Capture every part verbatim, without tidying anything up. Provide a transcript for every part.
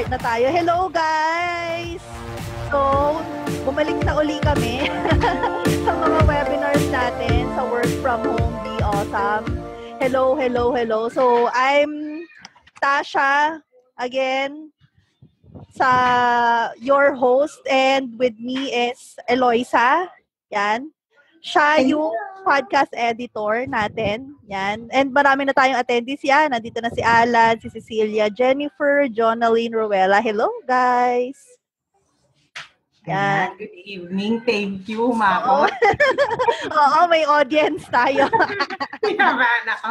start na tayo. Hello guys! So, bumalik na uli kami sa mga webinars natin sa Work From Home Be Awesome. Hello, hello, hello. So, I'm Tasha again sa your host and with me is Eloisa. Yan. Siya yung podcast editor natin. Yan. And marami na tayong attendees yan. Nandito na si Alan, si Cecilia, Jennifer, Jonaline, Ruela. Hello, guys. Yan. Good evening. Thank you, Mako. Oo, may audience tayo. Pinabahan ako.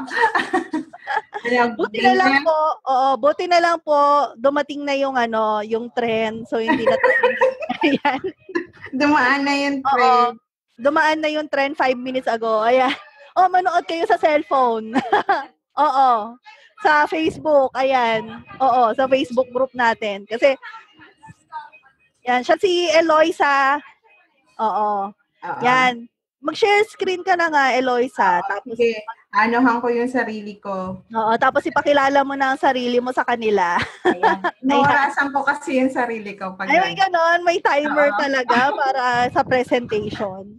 Buti na lang po, oo, buti na lang po, dumating na yung ano, yung trend. So, hindi na tayo. Ayan. Dumaan na yung trend. Oo. Dumaan na yung trend five minutes ago. Ayan. Oh, manood kayo sa cellphone. Oo. Sa Facebook. Ayan. Oo, sa Facebook group natin. Kasi, yan, siya si Eloisa. Oo. Uh-oh. Yan. Mag-share screen ka na nga, Eloisa. Tapos, okay. Anohan ko yung sarili ko. Oo, tapos ipakilala mo na ang sarili mo sa kanila. Ayan. Naorasan ko kasi yung sarili ko. Pag ay, may ganon. May timer Uh-oh. talaga para sa presentation.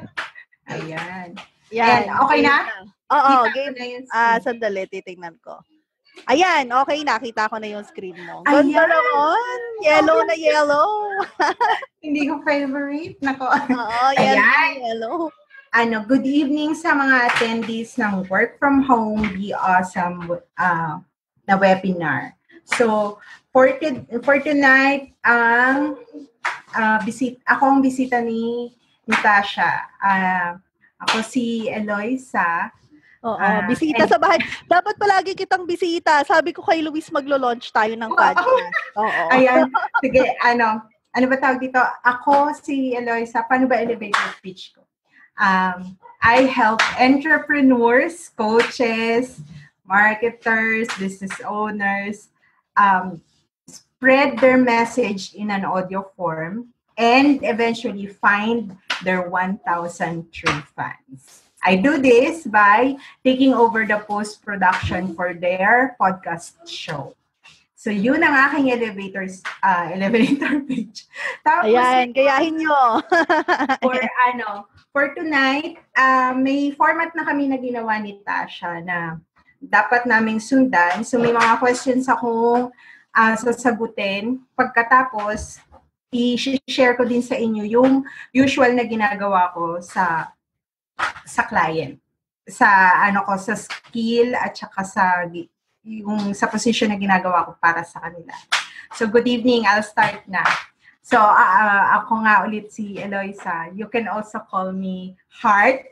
Ayan. Yan. And, okay na? Oo, game. Ah, sandali, titingnan ko. Ayan, okay, nakita ko na yung screen mo. Ganda naman. Yellow na yellow. Hindi ko favorite. Nako. Oo, yellow na yellow. Ano, good evening sa mga attendees ng Work From Home Be Awesome uh, na webinar. So, for, t- for tonight, ang uh, visit, ako ang bisita ni Natasha. Uh, ako si Eloisa. Oo, uh, bisita and, sa bahay. Dapat palagi kitang bisita. Sabi ko kay Luis maglo-launch tayo ng podcast. Oo. Ayan. Sige, ano, ano ba tawag dito? Ako si Eloisa. Paano ba elevator pitch ko? Um, I help entrepreneurs, coaches, marketers, business owners um, spread their message in an audio form and eventually find their one thousand true fans. I do this by taking over the post-production for their podcast show. So, yun ang aking elevators, uh, elevator pitch. Tapos, ayan, gayahin nyo. for ano, for tonight, uh, may format na kami na ginawa ni Tasha na dapat naming sundan. So, may mga questions akong uh, sasagutin. Pagkatapos, i-share ko din sa inyo yung usual na ginagawa ko sa sa client. Sa ano ko, sa skill at saka sa yung sa position na ginagawa ko para sa kanila. So, good evening. I'll start na. So, uh, ako nga ulit si Eloisa. You can also call me Heart.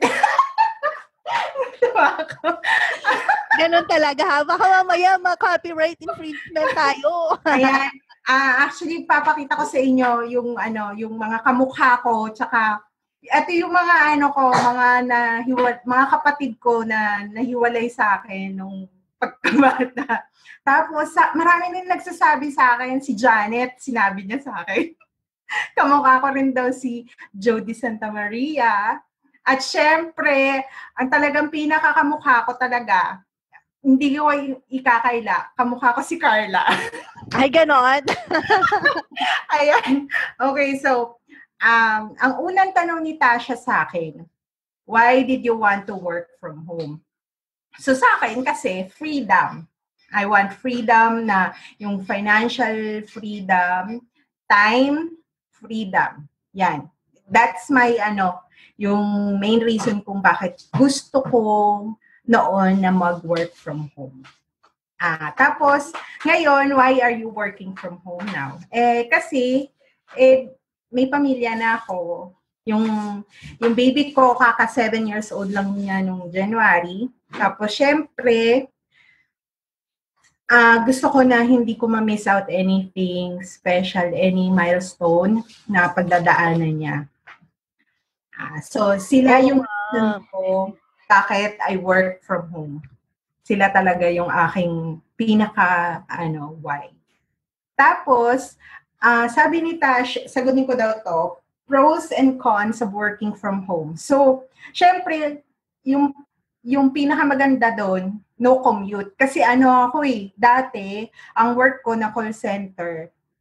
Ganon talaga ha. Baka mamaya ma-copyright infringement tayo. Ayan. Uh, actually, papakita ko sa inyo yung, ano, yung mga kamukha ko, tsaka ito yung mga ano ko, mga nahiwal, mga kapatid ko na nahiwalay sa akin nung pagkabata. Tapos, sa, marami din nagsasabi sa akin, si Janet, sinabi niya sa akin. Kamukha ko rin daw si Jody Santa Maria. At syempre, ang talagang pinakakamukha ko talaga, hindi ko ikakaila, kamukha ko si Carla. Ay, ganon. Ayan. Okay, so, um, ang unang tanong ni Tasha sa akin, why did you want to work from home? So sa akin kasi, freedom. I want freedom na yung financial freedom, time freedom. Yan. That's my, ano, yung main reason kung bakit gusto ko noon na mag-work from home. Ah, tapos, ngayon, why are you working from home now? Eh, kasi, eh, may pamilya na ako. Yung, yung baby ko, kaka seven years old lang niya nung January. Tapos, syempre, uh, gusto ko na hindi ko ma-miss out anything special, any milestone na pagdadaanan niya. Uh, so, sila yung reason ko bakit I work from home. Sila talaga yung aking pinaka, ano, why. Tapos, uh, sabi ni Tash, sagutin ko daw to, pros and cons of working from home. So, syempre, yung yung pinakamaganda doon, no commute. Kasi ano ako eh, dati, ang work ko na call center,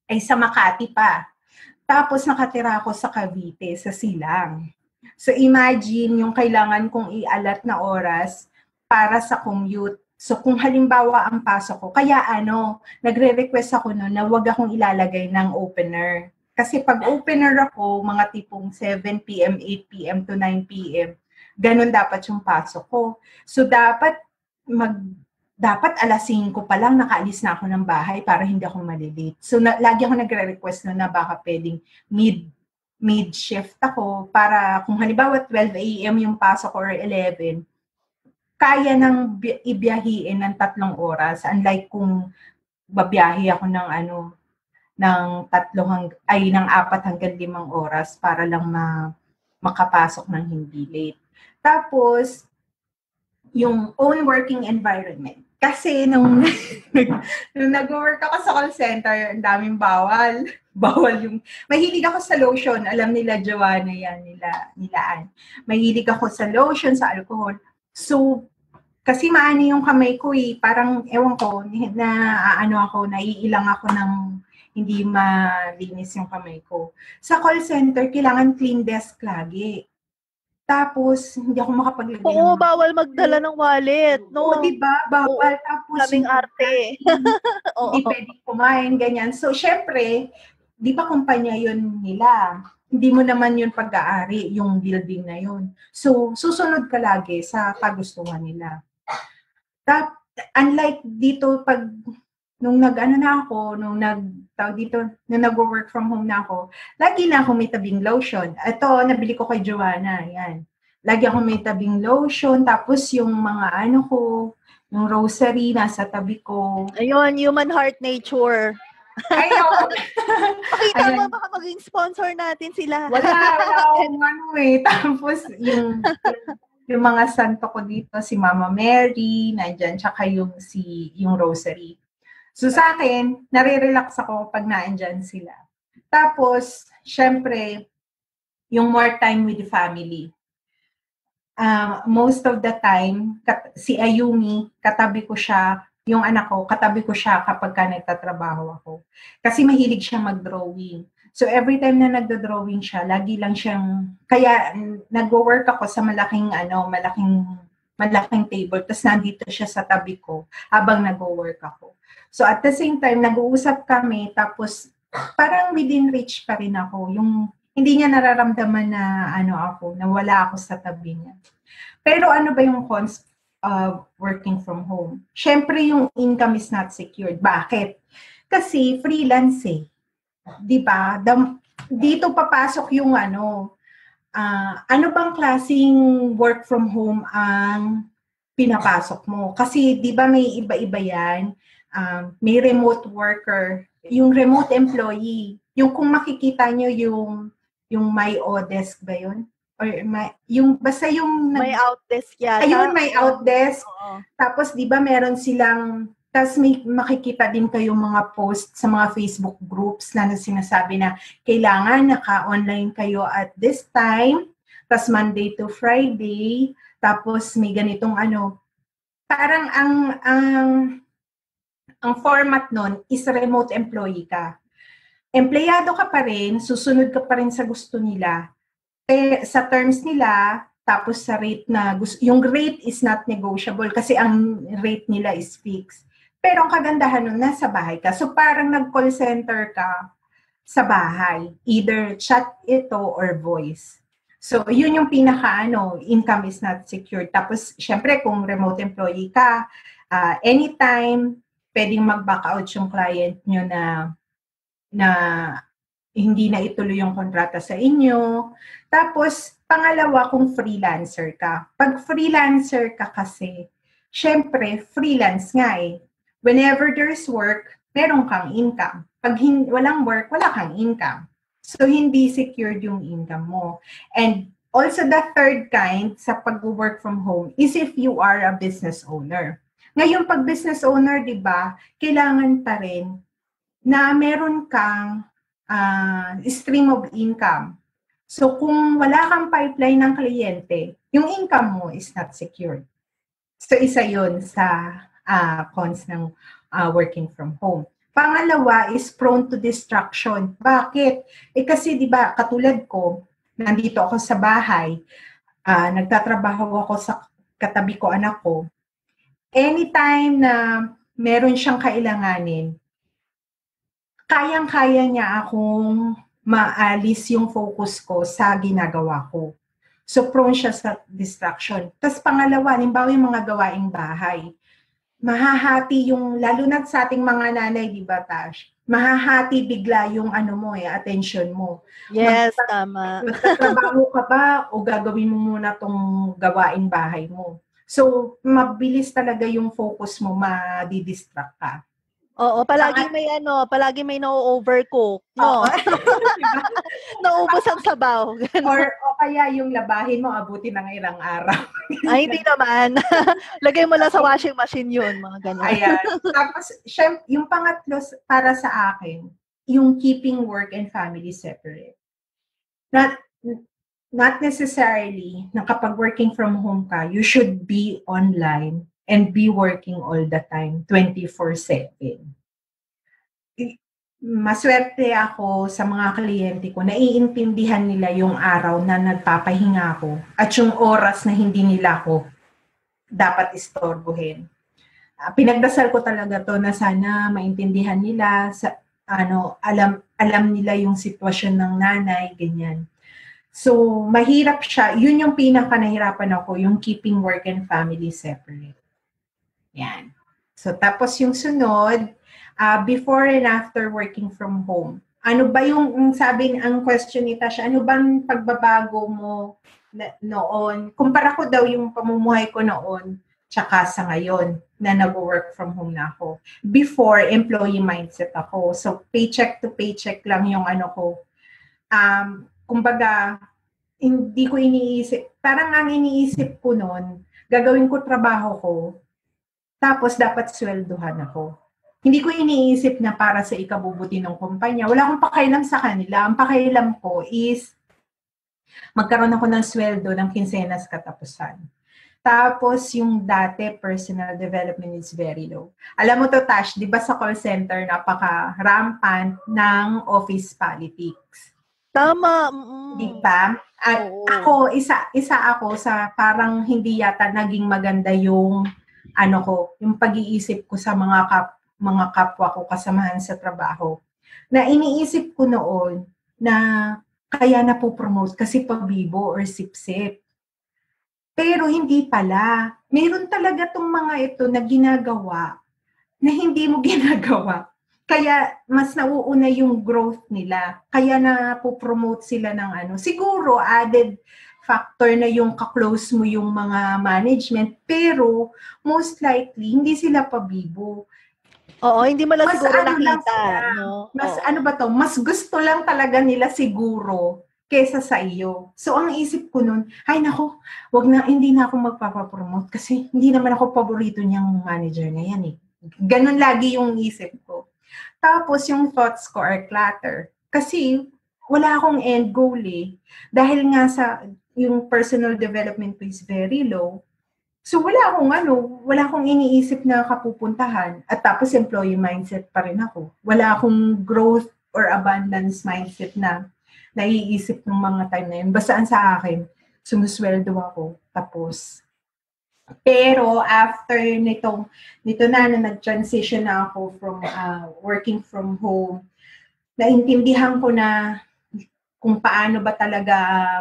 ay sa Makati pa. Tapos nakatira ako sa Cavite, sa Silang. So imagine yung kailangan kong i-allot na oras para sa commute. So kung halimbawa ang pasok ko, kaya ano, nagre-request ako noon na wag akong ilalagay ng opener. Kasi pag opener ako, mga tipong seven p.m., eight p.m. to nine p.m., ganun dapat yung pasok ko. So dapat mag dapat alas singko pa lang nakaalis na ako ng bahay para hindi ako malilate. So na, lagi ako nagre-request noon na baka pwedeng mid mid-shift ako para kung halimbawa twelve a.m. yung pasok or eleven, kaya nang ibiyahiin ng tatlong oras. Unlike kung babiyahe ako ng ano, ng tatlo hang, ay ng apat hanggang limang oras para lang ma, makapasok ng hindi late. Tapos, yung own working environment. Kasi nung, nung nag-work ako sa call center, ang daming bawal. Bawal yung, mahilig ako sa lotion. Alam nila, Joanna yan, nila, nilaan. Mahilig ako sa lotion, sa alcohol. So, kasi maani yung kamay ko eh. Parang, ewan ko, na ano ako, naiilang ako ng hindi malinis yung kamay ko. Sa call center, kailangan clean desk lagi. Tapos, hindi ako makapaglagay. Oo, bawal magdala ng wallet. No? Oo, diba? Bawal. Oo, tapos, kaming arte. Hindi pwedeng kumain, ganyan. So, syempre, di ba kumpanya yun nila? Hindi mo naman yun pag-aari, yung building na yun. So, susunod ka lagi sa kagustuhan nila. Tap, unlike dito, pag nung nag-ano na ako, nung nag, tawag dito, nung nag-work from home na ako, lagi na ako may tabing lotion. Ito, nabili ko kay Joanna, yan. Lagi ako may tabing lotion, tapos yung mga ano ko, yung rosary nasa tabi ko. Ayun, human heart nature. Ayun. Pakita mo, baka maging sponsor natin sila. Wala, wala akong ano eh. Tapos yung, yung mga santo ko dito, si Mama Mary, nandyan, tsaka yung, si, yung rosary. So sa akin, nare-relax ako pag naandyan sila. Tapos, syempre, yung more time with the family. Uh, most of the time, kat- si Ayumi, katabi ko siya, yung anak ko, katabi ko siya kapag ka nagtatrabaho ako. Kasi mahilig siya mag-drawing. So every time na nagdo-drawing siya, lagi lang siyang, kaya nag-work ako sa malaking, ano, malaking, malaking table, tapos nandito siya sa tabi ko habang nag-work ako. So at the same time, nag-uusap kami, tapos parang within reach pa rin ako. Yung hindi niya nararamdaman na ano ako, na wala ako sa tabi niya. Pero ano ba yung cons of working from home? Siyempre yung income is not secured. Bakit? Kasi freelance eh. Diba? Dito papasok yung ano, uh, ano bang klaseng work from home ang pinapasok mo? Kasi di ba may iba-iba yan? Um, may remote worker, yung remote employee, yung kung makikita nyo yung yung My Odesk ba yun? Or may, yung basta yung may outdesk yata. Ayun, may outdesk. Oo. Tapos di ba meron silang, tas may makikita din kayong mga post sa mga Facebook groups na sinasabi na kailangan naka-online kayo at this time, tas Monday to Friday, tapos may ganitong ano, parang ang ang ang format nun is remote employee ka. Empleyado ka pa rin, susunod ka pa rin sa gusto nila. Eh, sa terms nila, tapos sa rate na, yung rate is not negotiable kasi ang rate nila is fixed. Pero ang kagandahan nun, nasa bahay ka. So parang nag-call center ka sa bahay. Either chat ito or voice. So yun yung pinaka, ano, income is not secured. Tapos, syempre, kung remote employee ka, uh, anytime, pwedeng mag-back out yung client nyo na na hindi na ituloy yung kontrata sa inyo. Tapos, pangalawa, kung freelancer ka. Pag freelancer ka kasi, syempre, freelance nga eh. Whenever there's work, meron kang income. Pag hin- walang work, wala kang income. So, hindi secured yung income mo. And also, the third kind sa pag-work from home is if you are a business owner. Ngayon, pag business owner, di ba, kailangan pa rin na meron kang uh, stream of income. So, kung wala kang pipeline ng kliyente, yung income mo is not secured. So, isa yun sa uh, cons ng uh, working from home. Pangalawa is prone to distraction. Bakit? Eh kasi 'di ba, katulad ko, nandito ako sa bahay, uh, nagtatrabaho ako sa katabi ko anak ko. Anytime na meron siyang kailanganin, kayang-kaya niya akong maalis yung focus ko sa ginagawa ko. So, prone siya sa distraction. Tapos pangalawa, halimbawa yung mga gawaing bahay. Mahahati yung, lalo na sa ating mga nanay, di ba, Tash? Mahahati bigla yung ano mo eh, attention mo. Yes, Magta- tama. Magtatrabaho ka ba o gagawin mo muna tong gawaing bahay mo? So, mabilis talaga yung focus mo, madidistract ka. Oo, palaging may ano, palaging may no-overcook, no? Naubos ang sabaw. Or o kaya yung labahin mo, abuti ng ilang araw. Ay, hindi naman. Lagay mo lang sa washing machine yun, mga ganun. Ayan. Tapos, syempre, yung pangatlo para sa akin, yung keeping work and family separate. Not, not necessarily na kapag working from home ka, you should be online and be working all the time, twenty-four seven. Maswerte ako sa mga kliyente ko, naiintindihan nila yung araw na nagpapahinga ako at yung oras na hindi nila ako dapat istorbohin. Uh, pinagdasal ko talaga to na sana maintindihan nila, sa, ano, alam, alam nila yung sitwasyon ng nanay, ganyan. So, mahirap siya. Yun yung pinaka nahirapan ako, yung keeping work and family separate. Yan. So, tapos yung sunod, uh, before and after working from home. Ano ba yung, sabi, ang question ni Tasha, ano bang pagbabago mo na, noon? Kumpara ko daw yung pamumuhay ko noon, tsaka sa ngayon, na nag-work from home na ako. Before, employee mindset ako. So, paycheck to paycheck lang yung ano ko. Um, kumbaga, hindi ko iniisip, parang ang iniisip ko noon, gagawin ko trabaho ko, tapos dapat swelduhan ako. Hindi ko iniisip na para sa ikabubuti ng kumpanya. Wala akong pakialam sa kanila. Ang pakialam ko is magkaroon ako ng sweldo ng kinsenas katapusan. Tapos yung dati, personal development is very low. Alam mo to, Tash, di ba sa call center, napaka-rampant ng office politics. Tama. Mm. Di ba? At oh. ako, isa, isa ako sa parang hindi yata naging maganda yung ano ko, yung pag-iisip ko sa mga kap, mga kapwa ko kasamahan sa trabaho. Na iniisip ko noon na kaya na po promote kasi pabibo or sip-sip. Pero hindi pala. Meron talaga tong mga ito na ginagawa na hindi mo ginagawa. Kaya mas nauuna yung growth nila. Kaya na po promote sila ng ano. Siguro added factor na yung ka-close mo yung mga management, pero most likely, hindi sila pabibo. Oo, hindi mo lang mas siguro ano nakita. Lang no? Mas Oo. ano ba to? Mas gusto lang talaga nila siguro kesa sa iyo. So, ang isip ko nun, ay nako, wag na, hindi na ako magpapapromote kasi hindi naman ako paborito niyang manager na yan eh. Ganun lagi yung isip ko. Tapos, yung thoughts ko are clutter. Kasi, wala akong end goal eh. Dahil nga sa yung personal development is very low. So wala akong ano, wala akong iniisip na kapupuntahan at tapos employee mindset pa rin ako. Wala akong growth or abundance mindset na naiisip ng mga time na yun. Basaan sa akin, sumusweldo ako. Tapos, pero after nitong, nito na na nag-transition na ako from uh, working from home, naintindihan ko na kung paano ba talaga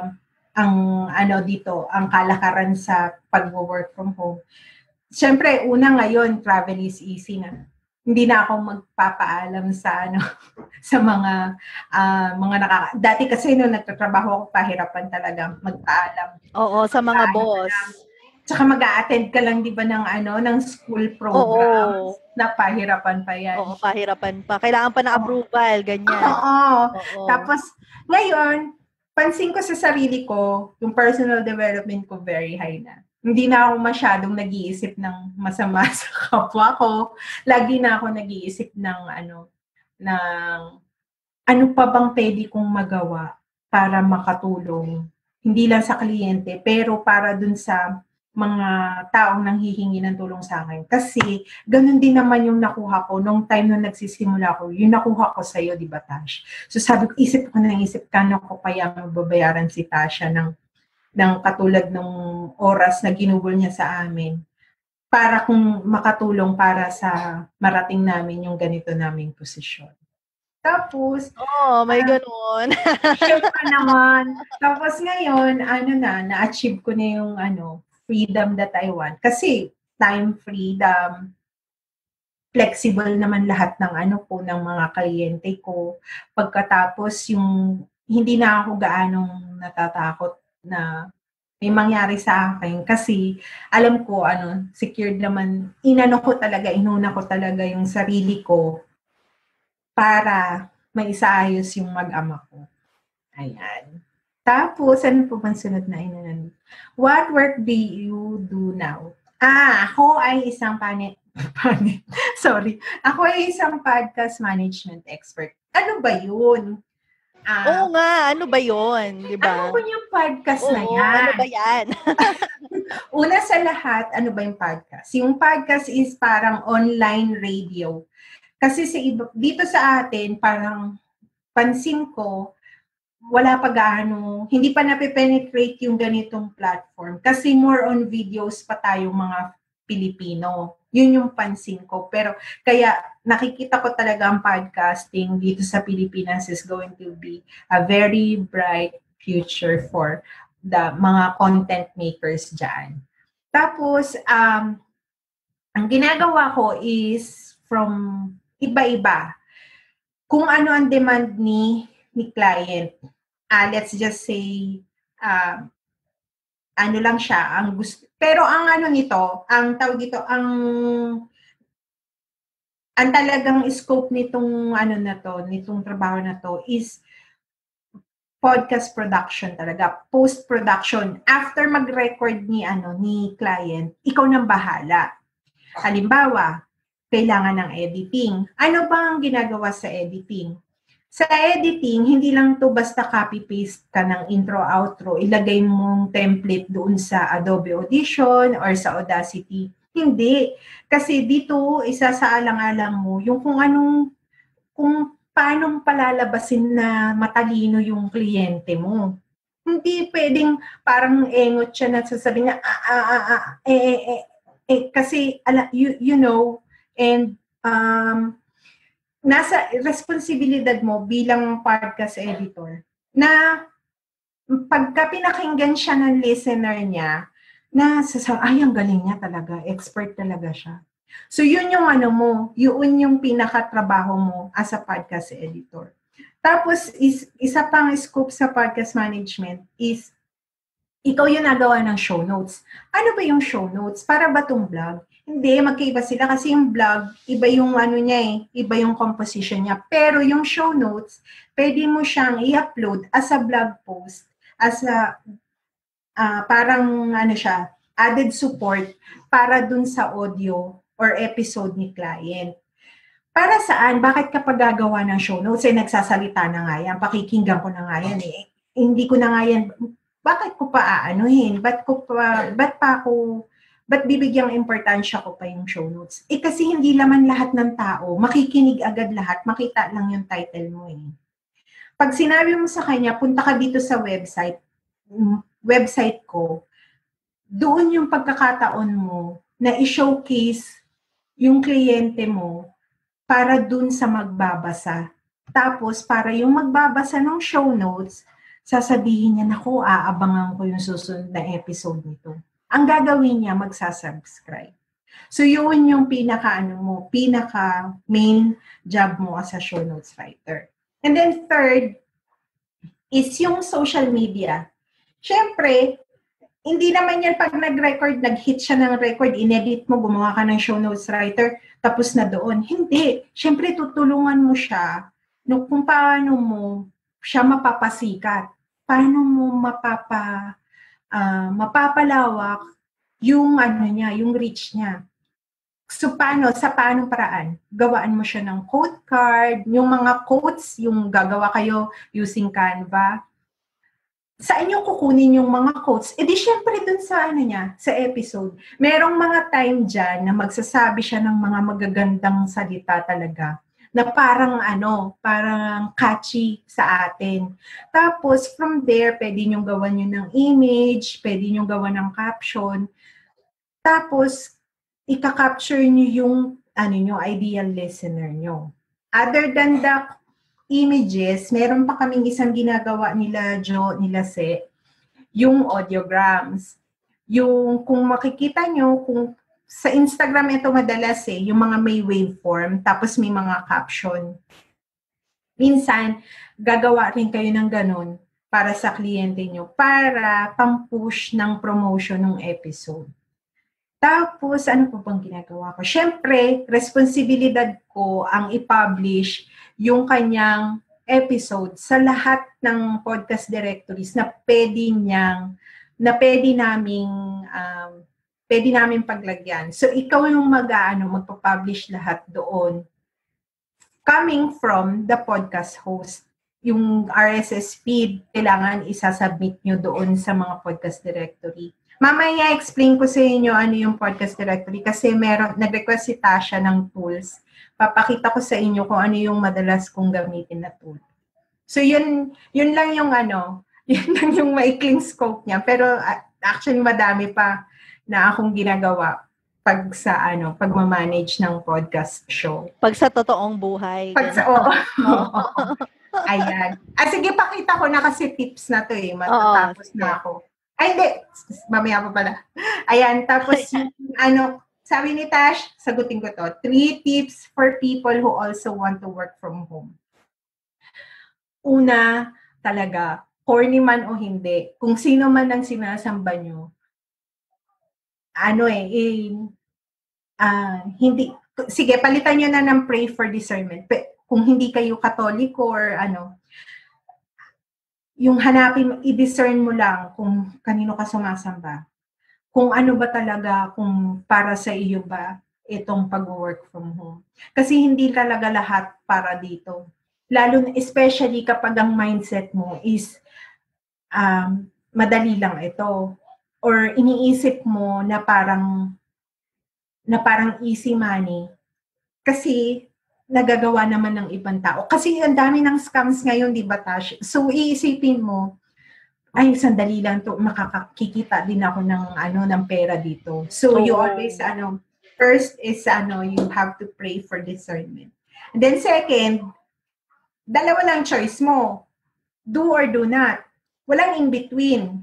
ang ano dito, ang kalakaran sa pag-work from home. Siyempre, una ngayon, travel is easy na. Hindi na ako magpapaalam sa ano sa mga uh, mga nakaka... Dati kasi nung nagtatrabaho ako, pahirapan talaga magpaalam. Oo, sa mga boss. Tsaka mag-a-attend ka lang, di ba, ng ano, ng school programs. Oo. Na pahirapan pa yan. Oo, pahirapan pa. Kailangan pa ng approval, ganyan. Oo. Oo. Tapos, ngayon, pansin ko sa sarili ko, yung personal development ko very high na. Hindi na ako masyadong nag-iisip ng masama sa kapwa ko. Lagi na ako nag-iisip ng ano, ng ano pa bang pwede kong magawa para makatulong. Hindi lang sa kliyente, pero para dun sa mga taong nanghihingi ng tulong sa akin. Kasi, ganun din naman yung nakuha ko nung time na nagsisimula ko, yung nakuha ko sa'yo, di ba, Tash? So, sabi ko, isip ko na isip, kano ko kaya mababayaran si Tasha ng, ng katulad ng oras na ginugol niya sa amin para kung makatulong para sa marating namin yung ganito naming posisyon. Tapos, oh, may uh, ganun. Sure pa naman. Tapos ngayon, ano na, na-achieve ko na yung ano, freedom that I want. Kasi time freedom, flexible naman lahat ng ano po, ng mga kliyente ko. Pagkatapos yung, hindi na ako gaanong natatakot na may mangyari sa akin. Kasi alam ko, ano, secured naman, inano ko talaga, inuna ko talaga yung sarili ko para maisaayos yung mag-ama ko. Ayan. Tapos, ano po bang sunod na inanan? What work do you do now? Ah, ako ay isang panit, panit, sorry. Ako ay isang podcast management expert. Ano ba yun? Ah, Oo nga, ano ba yun? Diba? Ano ba yung podcast Oo, na yan? Ano ba yan? Una sa lahat, ano ba yung podcast? Yung podcast is parang online radio. Kasi sa iba, dito sa atin, parang pansin ko, wala pa gaano, hindi pa nape-penetrate yung ganitong platform. Kasi more on videos pa tayong mga Pilipino. Yun yung pansin ko. Pero kaya nakikita ko talaga ang podcasting dito sa Pilipinas is going to be a very bright future for the mga content makers dyan. Tapos, um, ang ginagawa ko is from iba-iba. Kung ano ang demand ni ni client. Uh, let's just say, uh, ano lang siya, ang gusto. Pero ang ano nito, ang tawag dito, ang ang talagang scope nitong ano na to, nitong trabaho na to is podcast production talaga, post-production. After mag-record ni ano ni client, ikaw nang bahala. Halimbawa, kailangan ng editing. Ano ba ang ginagawa sa editing? Sa editing, hindi lang to basta copy-paste ka ng intro-outro, ilagay mong template doon sa Adobe Audition or sa Audacity. Hindi. Kasi dito, isa sa alang-alang mo, yung kung anong, kung paanong palalabasin na matalino yung kliyente mo. Hindi pwedeng parang engot siya na sasabihin niya, ah, ah, ah, ah, eh, eh, eh, eh, kasi, you, you know, and, um, nasa responsibilidad mo bilang podcast editor na pagka pinakinggan siya ng listener niya, na sasabi, ay, ang galing niya talaga, expert talaga siya. So, yun yung ano mo, yun yung pinakatrabaho mo as a podcast editor. Tapos, is, isa pang scope sa podcast management is, ikaw yung nagawa ng show notes. Ano ba yung show notes? Para ba itong vlog? Hindi, magkaiba sila kasi yung vlog, iba yung ano niya eh, iba yung composition niya. Pero yung show notes, pwede mo siyang i-upload as a blog post, as a, uh, parang ano siya, added support para dun sa audio or episode ni client. Para saan? Bakit kapag gagawa ng show notes, eh nagsasalita na nga yan, pakikinggan ko na nga yan eh. Hindi ko na nga yan, bakit ko pa aanuhin? Ba't ko pa, ba't pa ako, ba't bibigyang importansya ko pa yung show notes? Eh kasi hindi naman lahat ng tao, makikinig agad lahat, makita lang yung title mo eh. Pag sinabi mo sa kanya, punta ka dito sa website, website ko, doon yung pagkakataon mo na i-showcase yung kliyente mo para dun sa magbabasa. Tapos, para yung magbabasa ng show notes, sasabihin niya, naku, aabangan ko yung susunod na episode nito. Ang gagawin niya, magsasubscribe. So, yun yung pinaka, ano mo, pinaka main job mo as a show notes writer. And then third, is yung social media. Siyempre, hindi naman yan pag nag-record, nag-hit siya ng record, inedit mo, gumawa ka ng show notes writer, tapos na doon. Hindi. Siyempre, tutulungan mo siya no, kung paano mo siya mapapasikat. Paano mo mapapa, uh, mapapalawak yung ano niya, yung reach niya. So, paano? Sa paanong paraan? Gawaan mo siya ng quote card, yung mga quotes, yung gagawa kayo using Canva. saan yung kukunin yung mga quotes? E di syempre dun sa ano niya, sa episode. Merong mga time dyan na magsasabi siya ng mga magagandang salita talaga na parang ano, parang catchy sa atin. Tapos from there, pwede nyo gawan nyo ng image, pwede nyo gawan ng caption. Tapos, ika-capture nyo yung ano nyo, ideal listener nyo. Other than the images, meron pa kaming isang ginagawa nila Jo, nila Se, yung audiograms. Yung kung makikita nyo, kung sa Instagram ito madalas eh, yung mga may waveform, tapos may mga caption. Minsan, gagawa rin kayo ng ganun para sa kliyente nyo, para pang-push ng promotion ng episode. Tapos, ano po bang ginagawa ko? Siyempre, responsibilidad ko ang i-publish yung kanyang episode sa lahat ng podcast directories na pwede niyang, na pwede naming, um, pwede namin paglagyan. So, ikaw yung mag-ano, magpa-publish lahat doon. Coming from the podcast host. Yung R S S feed, kailangan isasubmit nyo doon sa mga podcast directory. Mamaya explain ko sa inyo ano yung podcast directory kasi meron, nag-request si Tasha ng tools. Papakita ko sa inyo kung ano yung madalas kong gamitin na tool. So yun, yun lang yung ano, yun lang yung maikling scope niya. Pero uh, actually madami pa na akong ginagawa pag sa ano, pag ma-manage ng podcast show. Pag sa totoong buhay. Pag sa, oo. Oh. Ayan. Ah, sige, pakita ko na kasi tips na to eh. Matatapos oh, na ako. Ay, hindi. Mamaya pa pala. Ayan, tapos yung, ano, sabi ni Tash, sagutin ko to. Three tips for people who also want to work from home. Una, talaga, corny man o hindi, kung sino man ang sinasamba nyo, ano eh, eh uh, hindi, sige, palitan nyo na ng pray for discernment. Kung hindi kayo Katoliko or ano, yung hanapin, i-discern mo lang kung kanino ka sumasamba. Kung ano ba talaga, kung para sa iyo ba itong pag-work from home. Kasi hindi talaga lahat para dito. Lalo, especially kapag ang mindset mo is um, madali lang ito. Or iniisip mo na parang na parang easy money. Kasi nagagawa naman ng ibang tao. Kasi ang dami ng scams ngayon, di ba, Tash? So, iisipin mo, ay, sandali lang to, makakakikita din ako ng, ano, ng pera dito. So, oh. You always, ano, first is, ano, you have to pray for discernment. And then second, dalawa lang choice mo. Do or do not. Walang in-between.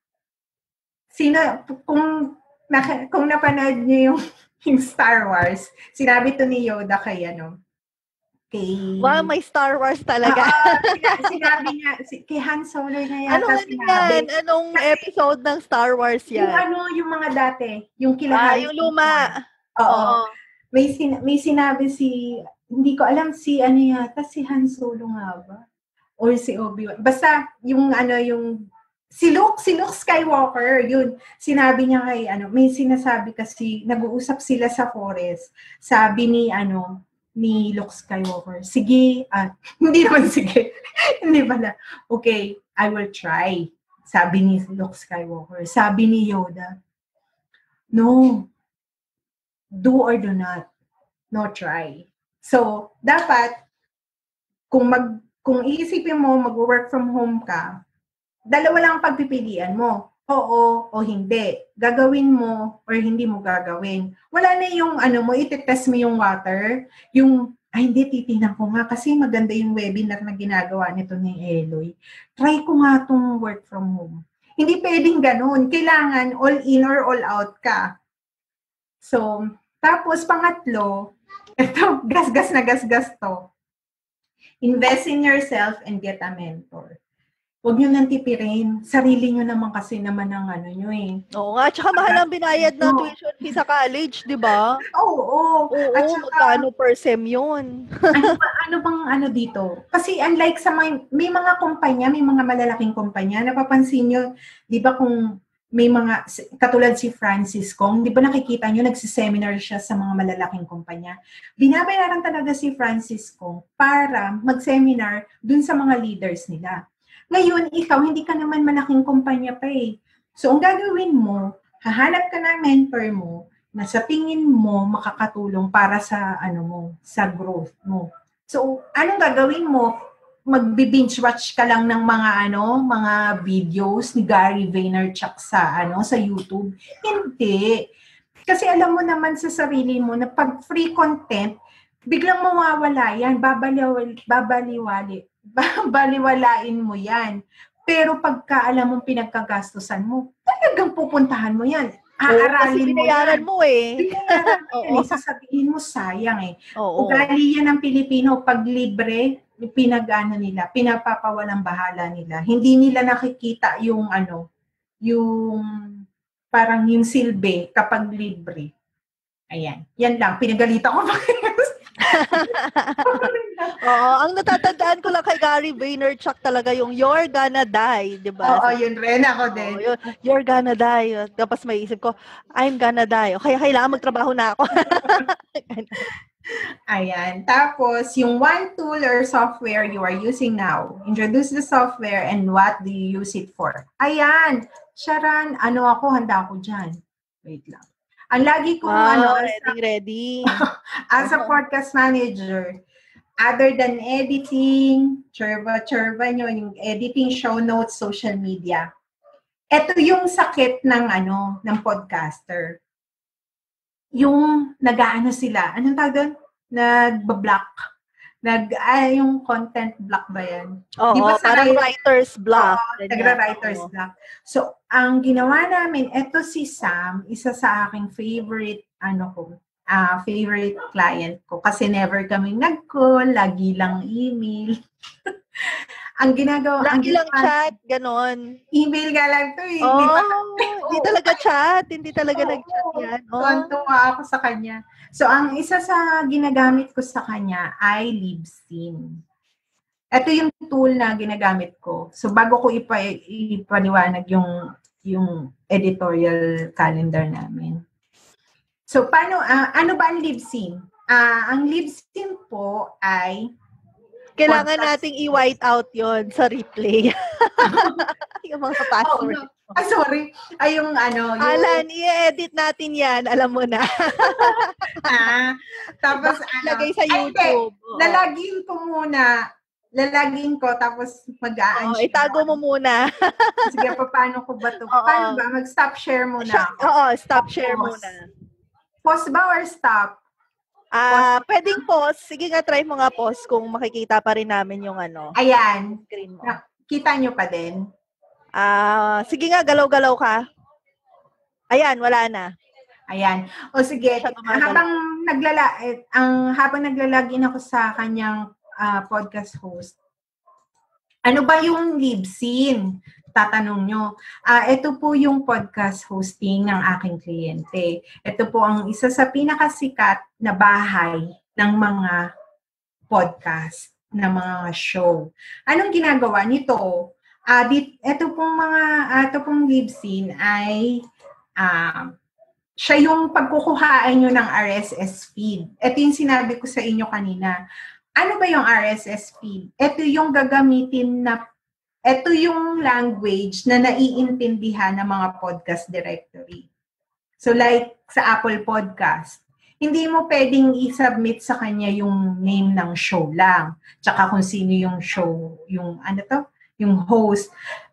Sino, kung, kung napanood niyo yung, yung Star Wars, sinabi to ni Yoda kay, ano, kay... Wow, may Star Wars talaga. Uh, uh, sinabi niya, si, kay Han Solo niya yata ano sinabi. Yan? Anong kasi, episode ng Star Wars yan? Yung ano, yung mga dati. Yung kila Ah, yung luma. Oo. Oo. May, sin- may sinabi si, hindi ko alam si ano yata, si Han Solo nga ba? Or si Obi-Wan. Basta yung ano, yung, si Luke, si Luke Skywalker, yun, sinabi niya kay, ano, may sinasabi kasi, nag-uusap sila sa forest. Sabi ni, ano, ni Luke Skywalker, sige, ah, hindi naman sige, hindi pala, okay, I will try, sabi ni Luke Skywalker. Sabi ni Yoda, no, do or do not, no try. So, dapat, kung mag, kung iisipin mo, mag-work from home ka, dalawa lang ang pagpipilian mo. Oo o hindi. Gagawin mo or hindi mo gagawin. Wala na yung ano mo, itetest mo yung water. Yung, ay hindi, titignan ko nga kasi maganda yung webinar na ginagawa nito ni Eloy. Try ko nga itong work from home. Hindi pwedeng ganun. Kailangan all in or all out ka. So, tapos pangatlo, ito, gas-gas na gas-gas to. Invest in yourself and get a mentor. Huwag nyo nang tipirin. Sarili nyo naman kasi naman ang ano nyo eh. Oo nga, tsaka mahal ang binayad ng tuition fee sa college, di ba? Oo, oo. Oo, at saka, magkano per sem yun? ano, ba, ano bang ano dito? Kasi unlike sa may, may mga kumpanya, may mga malalaking kumpanya, napapansin nyo, di ba kung may mga, katulad si Francis Kong, di ba nakikita nyo, nagsiseminar siya sa mga malalaking kumpanya. Binabayaran talaga si Francis Kong para mag-seminar dun sa mga leaders nila. Ngayon, ikaw, hindi ka naman malaking kumpanya pa eh. So, ang gagawin mo, hahanap ka ng mentor mo na sa tingin mo makakatulong para sa ano mo, sa growth mo. So, anong gagawin mo? Magbi-binge watch ka lang ng mga ano, mga videos ni Gary Vaynerchuk sa ano, sa YouTube? Hindi. Kasi alam mo naman sa sarili mo na pag free content, biglang mawawala yan, babaliwali, babaliwali, babaliwalain mo yan. Pero pagka alam mong pinagkagastusan mo, talagang pupuntahan mo yan. Aaralin mo yan. mo eh. Binayaran mo yan. Sasabihin mo, sayang eh. Oo. Ugali yan ng Pilipino, pag libre, pinag-ano nila, pinapapawalang bahala nila. Hindi nila nakikita yung ano, yung parang yung silbi kapag libre. Ayan. Yan lang. Pinagalitan ko. Oo. Ang natatandaan ko lang kay Gary Vaynerchuk talaga yung You're Gonna Die. Diba? Oo, yun rin. Ako din. Oo, yun, You're Gonna Die. Tapos may isip ko, I'm gonna die. O kaya kailangan magtrabaho na ako. Ayan. Tapos, yung one tool or software you are using now. Introduce the software and what do you use it for? Ayan. Sharon, ano ako, handa ako dyan. Wait lang. Ang lagi kong wow, ano, ready, as a, ready. as a podcast manager, other than editing, churba-churba nyo, yung editing, show notes, social media. Ito yung sakit ng ano, ng podcaster. Yung nag-aano sila, anong tawag doon? Nag-block. Nag, ay, yung content block ba yan? Oo, diba parang writer's block. Oo, nagra-writer's block. So, ang ginawa namin, eto si Sam, isa sa aking favorite, ano ko, uh, favorite client ko. Kasi never kami nag-call, lagi lang email. Ang ginagawa, lagi ang lang chat, ganon. Email nga lang to eh. Oh, hindi talaga chat, hindi talaga oh, nag-chat yan. Oh. Tuwan-tuwa ako sa kanya. So, ang isa sa ginagamit ko sa kanya ay Libsyn. Ito yung tool na ginagamit ko. So, bago ko ipa ipaliwanag yung, yung editorial calendar namin. So, paano, uh, ano ba ang Libsyn? Uh, ang Libsyn po ay kailangan podcast nating i-white out yon sa replay. Yung mga password. Oh, no. Ah, sorry. Ay, yung ano. Yung... Alan, i-edit natin yan. Alam mo na. ah, tapos, ano. Lagay sa YouTube. Ay, lalagin ko muna. Lalagin ko, tapos mag-a-unshare. Oh, itago mo muna. Sige, paano ko ba ito? Paano ba? Mag-stop share muna. Oo, stop share muna. Pause ba or stop? Ah, uh, pwedeng pause. Sige nga, try mo nga pause kung makikita pa rin namin yung ano. Ayan. Screen mo. Kita nyo pa din? Ah, uh, sige nga, galaw-galaw ka. Ayan, wala na. Ayan. O sige, habang naglala eh, ang habang naglalagin ako sa kanyang uh, podcast host. Ano ba yung Libsyn? Tatanong nyo. Uh, ito po yung podcast hosting ng aking kliyente. Ito po ang isa sa pinakasikat na bahay ng mga podcast, ng mga show. Anong ginagawa nito? Uh, dit, ito pong mga, uh, ito pong Libsyn ay uh, siya yung pagkukuhaan nyo ng R S S feed. Ito yung sinabi ko sa inyo kanina. Ano ba yung R S S feed? Ito yung gagamitin na ito yung language na naiintindihan ng mga podcast directory. So like sa Apple Podcast, hindi mo pwedeng i-submit sa kanya yung name ng show lang. Tsaka kung sino yung show, yung ano to, yung host.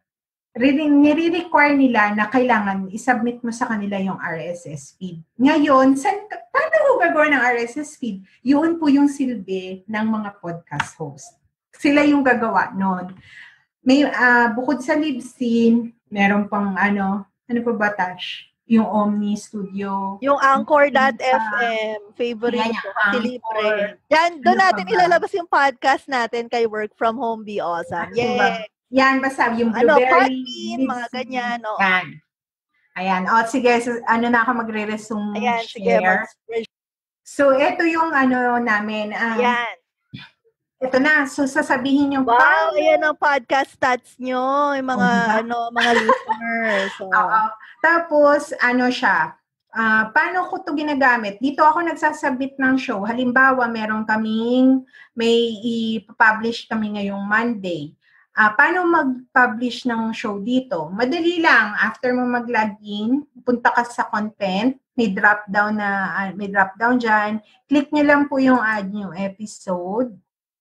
Nire-require nila na kailangan i-submit mo sa kanila yung R S S feed. Ngayon, san, paano mo gagawa ng R S S feed? Yun po yung silbi ng mga podcast host. Sila yung gagawa nun. May uh, bukod sa Libsyn, meron pang ano, ano pa ba, Tash? Yung Omni Studio. Yung Anchor dot F M, favorite ko, kasi libre. Yan, doon ano natin ilalabas yung podcast natin kay Work From Home Be Awesome. Yeah. Yan, basta yung Blueberry. Ano, Podbean, mga ganyan. Oh. Yan. Ayan. O, sige, so, ano na ako magre-resume Ayan, share. Sige, so, ito yung ano namin. Um, Yan. Ito na, so sasabihin nyo, wow, paano? Ayan ang podcast stats nyo, yung mga, oh, ano, mga listeners. So. Oo. Tapos, ano siya, uh, paano ko to ginagamit? Dito ako nagsasabit ng show. Halimbawa, meron kaming, may i-publish kami ngayong Monday. Uh, paano mag-publish ng show dito? Madali lang. After mo mag-login, punta ka sa content, may drop down na uh, may drop down diyan. Click niyo lang po yung add new episode.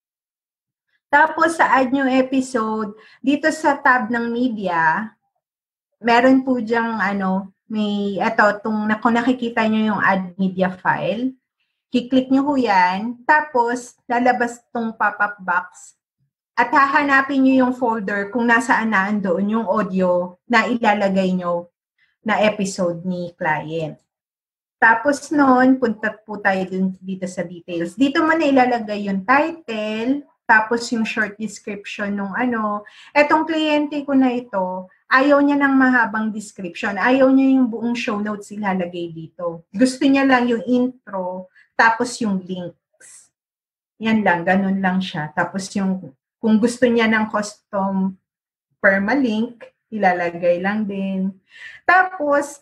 Tapos sa add new episode, dito sa tab ng media, meron po diyang ano, may eto tung na kung nakikita niyo yung add media file. Kiklik niyo po 'yan. Tapos lalabas tong pop-up box. At hahanapin nyo yung folder kung nasaan na doon yung audio na ilalagay nyo na episode ni client. Tapos noon, punta po tayo dun, dito sa details. Dito mo na ilalagay yung title, tapos yung short description nung ano. Etong kliyente ko na ito, ayaw niya ng mahabang description. Ayaw niya yung buong show notes ilalagay dito. Gusto niya lang yung intro, tapos yung links. Yan lang, ganun lang siya. Tapos yung kung gusto niya ng custom permalink, ilalagay lang din. Tapos,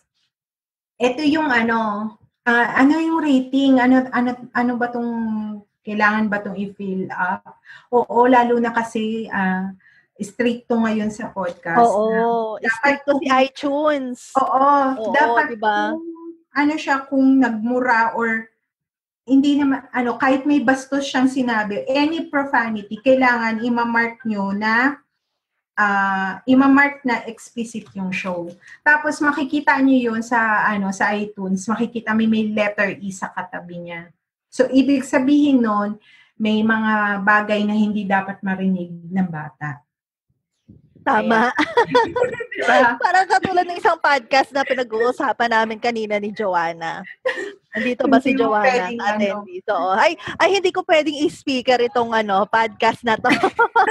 ito yung ano, uh, ano yung rating, ano, ano, ano ba itong, kailangan ba itong i-fill up? Oo, lalo na kasi, uh, stricto ngayon sa podcast. Oo, stricto si iTunes. Oo, oo dapat diba? Kung, ano siya, kung nagmura or hindi naman, ano, kahit may bastos siyang sinabi, any profanity, kailangan ima-mark nyo na, uh, ima-mark na explicit yung show. Tapos makikita nyo yun sa, ano, sa iTunes, makikita may, may letter E sa katabi niya. So, ibig sabihin nun, may mga bagay na hindi dapat marinig ng bata. Tama. Diba? Parang katulad ng isang podcast na pinag-uusapan namin kanina ni Joanna. Nandito ba si Joanna sa atin dito? Ay, ay, hindi ko pwedeng i-speaker itong ano, podcast na to.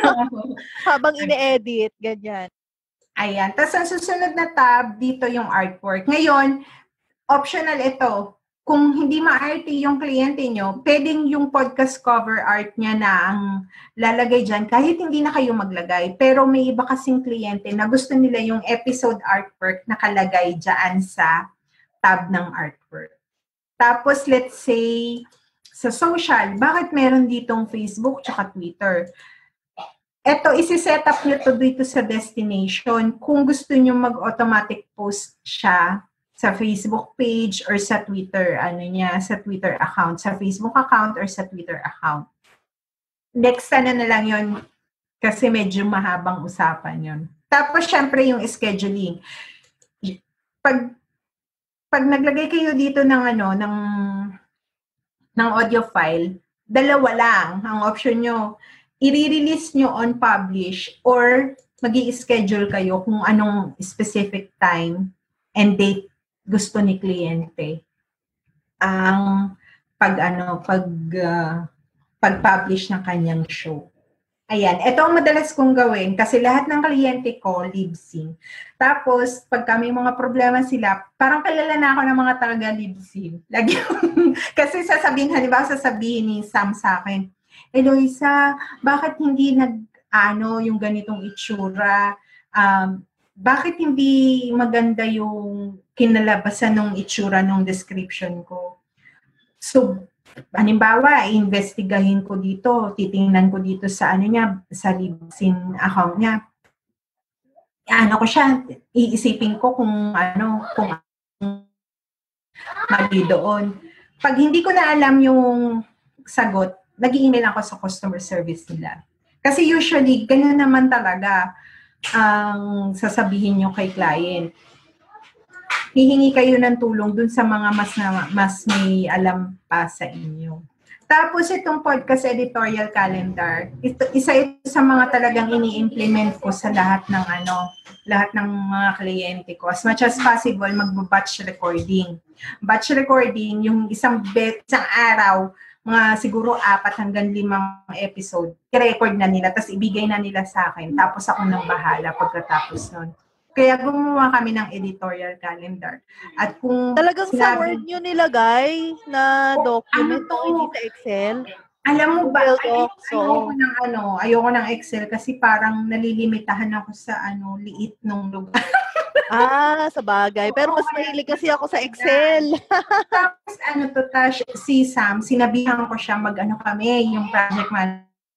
Habang ine-edit, ganyan. Ayan. Tapos ang susunod na tab, dito yung artwork. Ngayon, optional ito. Kung hindi ma-arte yung kliyente nyo, pwedeng yung podcast cover art niya na ang lalagay dyan, kahit hindi na kayo maglagay. Pero may iba kasing kliyente na gusto nila yung episode artwork nakalagay dyan sa tab ng artwork. Tapos, let's say, sa social, bakit meron ditong Facebook tsaka Twitter? Ito, isi-set up nyo to dito sa destination kung gusto nyo mag-automatic post siya sa Facebook page or sa Twitter, ano niya, sa Twitter account, sa Facebook account or sa Twitter account. Next, ano na lang yun, kasi medyo mahabang usapan yun. Tapos, syempre, yung scheduling. Pag, pag naglagay kayo dito ng, ano, ng, ng audio file, dalawa lang ang option nyo. I-release nyo on publish or mag-i-schedule kayo kung anong specific time and date gusto ni kliyente ang pag ano pag uh, pag-publish ng kanyang show. Ayan, ito ang madalas kong gawin kasi lahat ng kliyente ko lip sync. Tapos pag may mga problema sila, parang kilala na ako ng mga taga lip sync. Lagi kasi sasabihin, halimbawa sasabihin ni Sam sa akin, Eloisa, bakit hindi nag ano yung ganitong itsura? Um, bakit hindi maganda yung kinalabasan ng itsura ng description ko? So, halimbawa, investigahin ko dito, titingnan ko dito sa ano niya, sa LibSyn account niya. Ano ko siya, iisipin ko kung ano, kung mali doon. Pag hindi ko na alam yung sagot, nag-email ako sa customer service nila. Kasi usually, ganun naman talaga ang sasabihin nyo kay client. Hihingi kayo ng tulong dun sa mga mas na, mas may alam pa sa inyo. Tapos itong podcast editorial calendar, ito, isa ito sa mga talagang ini-implement ko sa lahat ng ano, lahat ng mga kliyente ko. As much as possible, mag-batch recording. Batch recording, yung isang bet, isang araw, mga siguro apat hanggang limang episode, i-record na nila, tapos ibigay na nila sa akin, tapos ako nang bahala pagkatapos nun. Kaya gumawa kami ng editorial calendar. At kung talagang sinabi, sa Word nyo nilagay na document ano, o hindi sa Excel? Alam mo ba, Google ay, Docs, so. ayoko ng ano, ayoko ng Excel kasi parang nalilimitahan ako sa ano, liit ng lugar. Ah, sa bagay. Pero mas mahilig kasi ako sa Excel. Tapos ano to, Tash, si Sam, sinabihan ko siya mag-ano kami, yung project management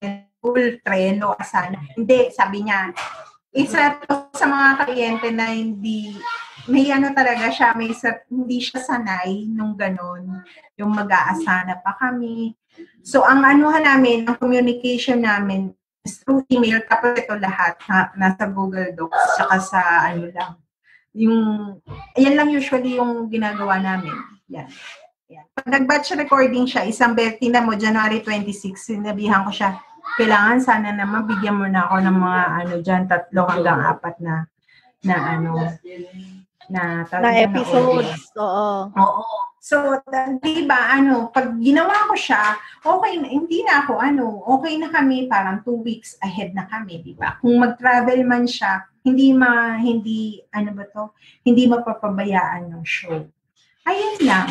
Google Trello, Asana. Hindi, sabi niya, isa to sa mga kliyente na hindi, may ano talaga siya, may hindi siya sanay nung ganon, yung mag-aasana pa kami. So, ang anuhan namin, ang communication namin is through email, tapos ito lahat, na, nasa Google Docs, saka sa ano lang, yung, yan lang usually yung ginagawa namin. Yan. Yan. Pag nag-batch recording siya, isang Bertina mo, January twenty-sixth, sinabihan ko siya, kailangan sana naman bigyan mo na ako ng mga ano dyan, tatlo hanggang apat na na ano, na, na episodes. Oo. Oo. So, di ba, ano, pag ginawa ko siya, okay na, hindi na ako, ano, okay na kami, parang two weeks ahead na kami, di ba? Kung mag-travel man siya, hindi ma, hindi, ano ba to, hindi mapapabayaan ng show. Ayun lang.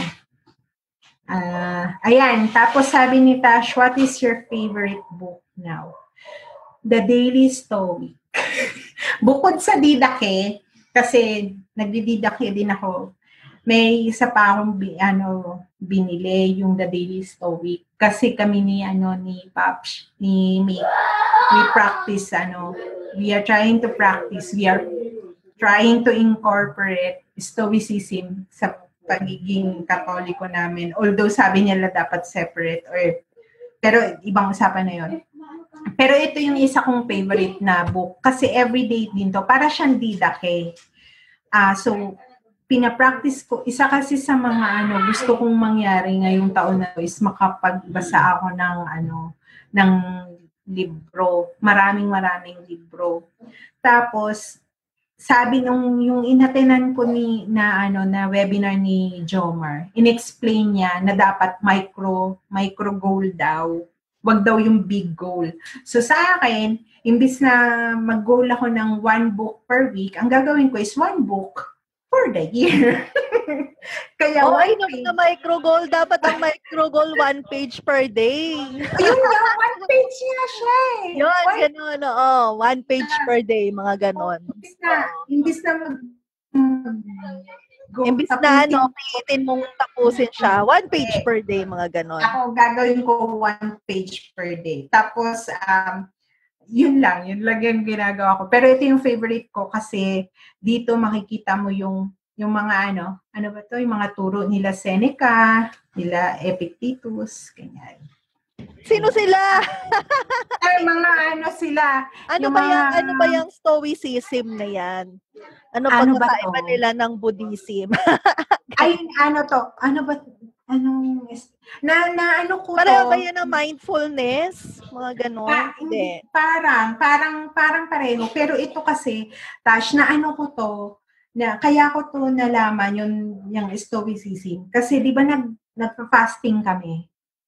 Uh, ayan, tapos sabi ni Tash, what is your favorite book now? The Daily Stoic. Bukod sa Didake, kasi nagdididake din ako, may isa pa akong ano, binili, yung The Daily Stoic. Kasi kami ni, ano, ni Paps, ni Mick, we practice, ano, we are trying to practice, we are trying to incorporate Stoicism sa pagiging Katoliko namin. Although sabi nila dapat separate, or pero ibang usapan na yon. Pero ito yung isa kong favorite na book kasi everyday din to. Para siyang didake. Ah, uh, so pina-practice ko. Isa kasi sa mga ano gusto kong mangyari ngayong taon na is makapagbasa ako ng ano ng libro. Maraming maraming libro. Tapos sabi nung yung inatenan ko ni na ano na webinar ni Jomar, inexplain niya na dapat micro micro goal daw. Wag daw yung big goal. So sa akin, imbis na mag-goal ako ng one book per week, ang gagawin ko is one book for the year. Kaya oh, ay naman na micro goal, dapat ang micro goal one page per day. Ayun nga, one page nga siya eh. Yun, one, gano'n, oo. One page uh, per day, mga ganon. Imbis na, imbis na mag, Go, imbis na ano, pilitin mong tapusin siya, one page per day, mga ganon. Ako, gagawin ko one page per day. Tapos, um, yun lang, yun lang yung ginagawa ko. Pero ito yung favorite ko kasi dito makikita mo yung yung mga ano, ano ba to, yung mga turo nila Seneca, nila Epictetus, ganyan. Sino sila? Ay, mga ano sila. Ano ba mga, yung, ano ba yung Stoicism na yan? Ano, ano ba ito? Nila ng Buddhism? Ay, ano to? Ano ba? Anong, na, na ano ko Pareho to? Pareho ba yan ng mindfulness? Mga ganon? Pa, hindi. Parang, parang, parang pareho. Pero ito kasi, Tash, na ano ko to, na kaya ko to nalaman yung, yung Stoicism. Kasi di ba nag, nagpa-fasting kami?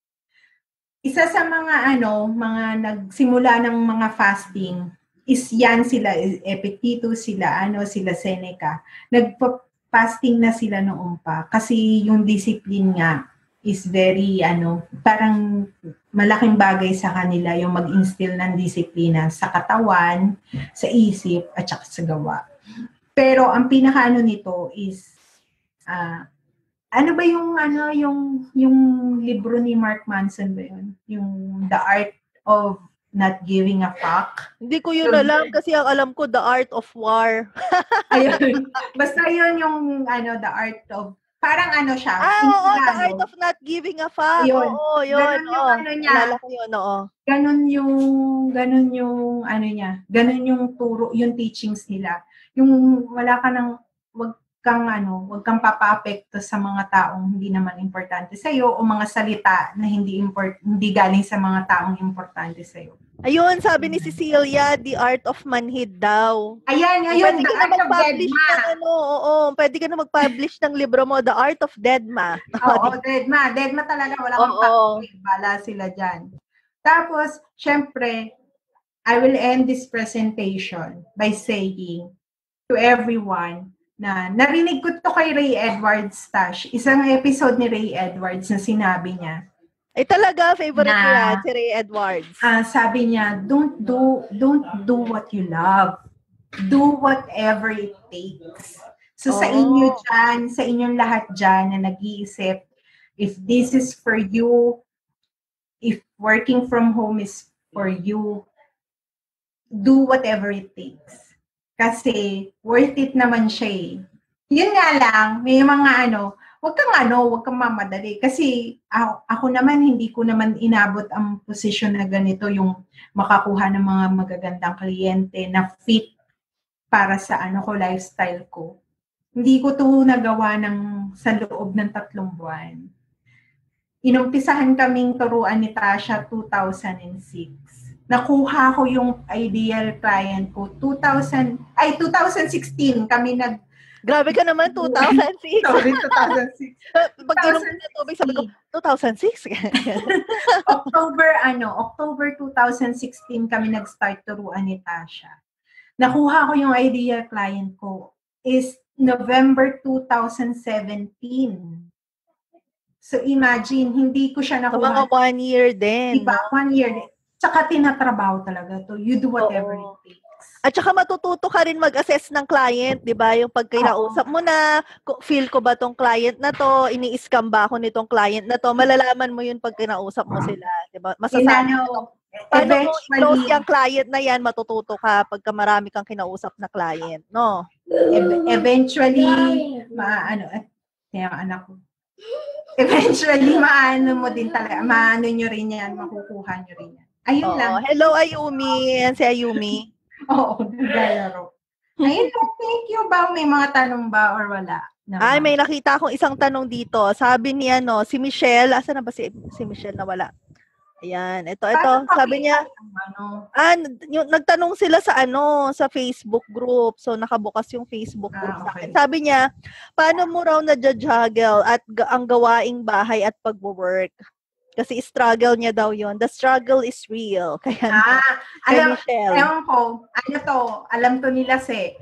Isa sa mga ano, mga nagsimula ng mga fasting is yan sila, Epictetus, sila ano, sila Seneca. Nagpa-fasting na sila noon pa kasi yung discipline nga is very ano, parang malaking bagay sa kanila yung mag-instill ng disiplina sa katawan, sa isip at saka sa gawa. Pero ang pinakaano nito is uh, ano ba yung ano yung yung libro ni Mark Manson ba yun? Yung The Art of Not Giving a Fuck. Hindi ko yun so, alam kasi ang alam ko The Art of War. Ayun. Basta yun yung ano The Art of parang ano siya. Ah, oo, The Art of Not Giving a Fuck. Yun. Oo, yun. Ganun yung oh. ano niya. Alala ko yun, oo. Ganun yung ganun yung ano niya. Ganun yung turo, yung teachings nila. Yung wala ka nang wag kang ano, wag kang papaapekto sa mga taong hindi naman importante sa iyo o mga salita na hindi import hindi galing sa mga taong importante sa iyo. Ayun, sabi ni Cecilia, The Art of Manhood daw. Ayan, ayun, pwede ka na mag-publish ng ano, oo, pwede ka na mag-publish ng libro mo, The Art of Deadma. Oo, oh, Deadma, Deadma talaga, wala kang pakikinig, bala sila diyan. Tapos, syempre, I will end this presentation by saying to everyone na narinig ko to kay Ray Edwards, Tash. Isang episode ni Ray Edwards na sinabi niya. Ay talaga, favorite ko yan, si Ray Edwards. Uh, sabi niya, don't do, don't do what you love. Do whatever it takes. So oh. sa inyo dyan, sa inyong lahat dyan na nag-iisip, if this is for you, if working from home is for you, do whatever it takes. Kasi worth it naman siya eh. Yun nga lang, may mga ano, wag kang ano, wag kang mamadali. Kasi ako, ako naman, hindi ko naman inabot ang posisyon na ganito, yung makakuha ng mga magagandang kliyente na fit para sa ano ko, lifestyle ko. Hindi ko to nagawa ng sa loob ng tatlong buwan. Inumpisahan kaming turuan ni Tasha two thousand six. Nakuha ko yung ideal client ko two thousand ay two thousand sixteen kami nag Grabe ka naman, two thousand six. Sorry, two thousand six. Pag inom ko na tubig, sabi ko, two thousand six? October, ano, October two thousand sixteen kami nag-start turuan ni Tasha. Nakuha ko yung ideal client ko is November two thousand seventeen. So imagine, hindi ko siya nakuha. So, mga one year din. Diba? One year din. Tsaka tinatrabaho talaga to. You do whatever Oo. it takes. At saka matututo ka rin mag-assess ng client, di ba? Yung pag kinausap mo na, feel ko ba tong client na to, ini-scam ba ako nitong client na to, malalaman mo yun pag kinausap mo sila, di ba? Masasabi mo, paano mo i-close yung client na yan, matututo ka pagka marami kang kinausap na client, no? E- eventually, maano, at yung anak ko, eventually, maano mo din talaga, maano nyo rin yan, makukuha nyo rin yan. Ayun Oo. lang. Hello, Ayumi. Yan si Ayumi. Oo, naglalaro. Ayun lang, thank you ba? May mga tanong ba or wala? No, Ay, may nakita akong isang tanong dito. Sabi niya, no, si Michelle, asa na ba si, si Michelle na wala? Ayan, ito, ito. Sabi niya, ano? ah, yung, nagtanong sila sa ano, sa Facebook group. So, nakabukas yung Facebook group Ah, sa okay. akin. Sabi niya, paano mo raw na-juggle at ga- ang gawaing bahay at pag-work? Kasi struggle niya daw yon. The struggle is real. Kaya, Ah, kay alam, Michelle. alam ko, ano to, alam to nila se.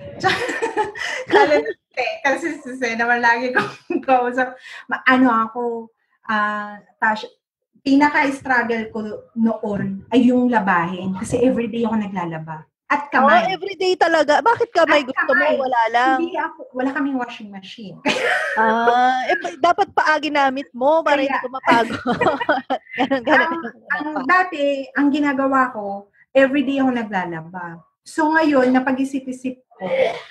Alam to se, kasi si se naman lagi kong kausap. Ma- Ano ako, ah, Tasha, pinaka-struggle ko noon ay yung labahin. Kasi everyday ako naglalaba. At Oh, kamay. everyday talaga. Bakit kamay At gusto kamay. mo? Wala lang. Hindi ako, wala kaming washing machine. Ah, eh, ba- dapat paa ginamit mo para Kaya- hindi ko mapagod. ganun, ganun. ang, ang dati, ang ginagawa ko, everyday ako naglalaba. So ngayon, napag-isip-isip ko,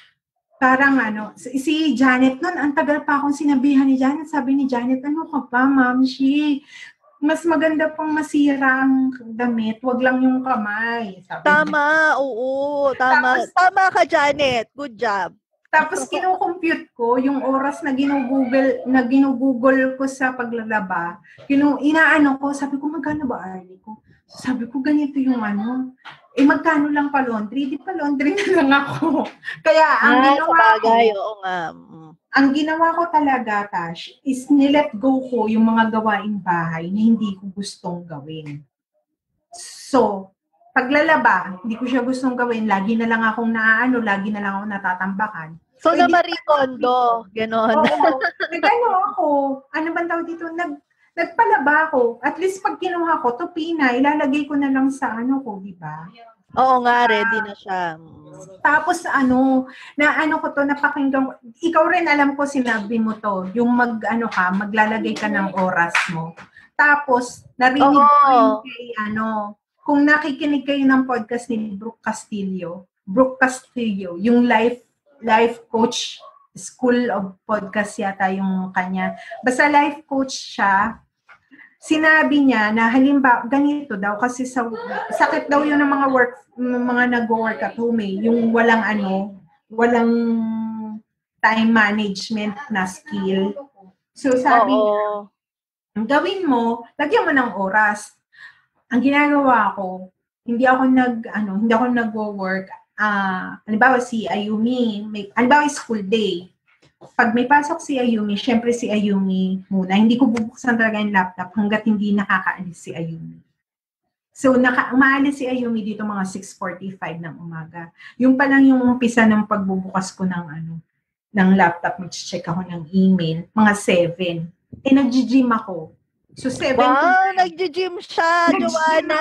parang ano, si, si Janet nun, ang tagal pa akong sinabihan ni Janet. Sabi ni Janet, ano ka pa, ma'am, she, mas maganda pang masira ang damit, wag lang yung kamay. Sabi niya. Tama, oo, tama. Tapos- tama ka, Janet. Good job. Tapos kino-compute ko yung oras na ginugoogle na ginugoogle ko sa paglalaba. Kinu inaano ko, sabi ko magkano ba hourly ko? Sabi ko ganito yung ano. Eh magkano lang pa laundry? Di pa laundry na lang ako. Kaya ang Ah, ginawa sa ko, bagay, oo nga. Mm. ang ginawa ko talaga, Tash, is nilet go ko yung mga gawaing bahay na hindi ko gustong gawin. So, paglalaba, hindi ko siya gustong gawin. Lagi na lang akong naaano, lagi na lang akong natatambakan. So, na Pwede- Marie Kondo, gano'n. Oo. Nag-ano ako, ano bang tawag dito? Nag, nagpalaba ako. At least pag kinuha ko, tupina, ilalagay ko na lang sa ano ko, di ba? Oo nga, ready na siya. Mm. Tapos ano, na ano ko to, napakinggan ko. Ikaw rin alam ko, sinabi mo to, yung mag, ano ka, maglalagay ka ng oras mo. Tapos, narinig Oo. ko rin kay, ano, kung nakikinig kayo ng podcast ni Brooke Castillo, Brooke Castillo, yung life, life coach, School of Podcast yata yung kanya. Basta life coach siya, sinabi niya na halimbawa, ganito daw, kasi sa, sakit daw yun ng mga work, mga nag-work at home eh, yung walang ano, walang time management na skill. So sabi niya, Oo. ang gawin mo, lagyan mo ng oras. Ang ginagawa ko, hindi ako nag, ano, hindi ako nag-work. Ah, halimbawa si Ayumi, may, halimbawa school day. Pag may pasok si Ayumi, syempre si Ayumi muna. Hindi ko bubuksan talaga yung laptop hanggat hindi nakakaalis si Ayumi. So, naka, umaalis si Ayumi dito mga six forty-five ng umaga. Yung pa lang yung umpisa ng pagbubukas ko ng, ano, ng laptop, mag-check ako ng email, mga seven. Eh, nag-gym ako. So, seven. Wow, nag-gym siya, Nag-gym Joanna.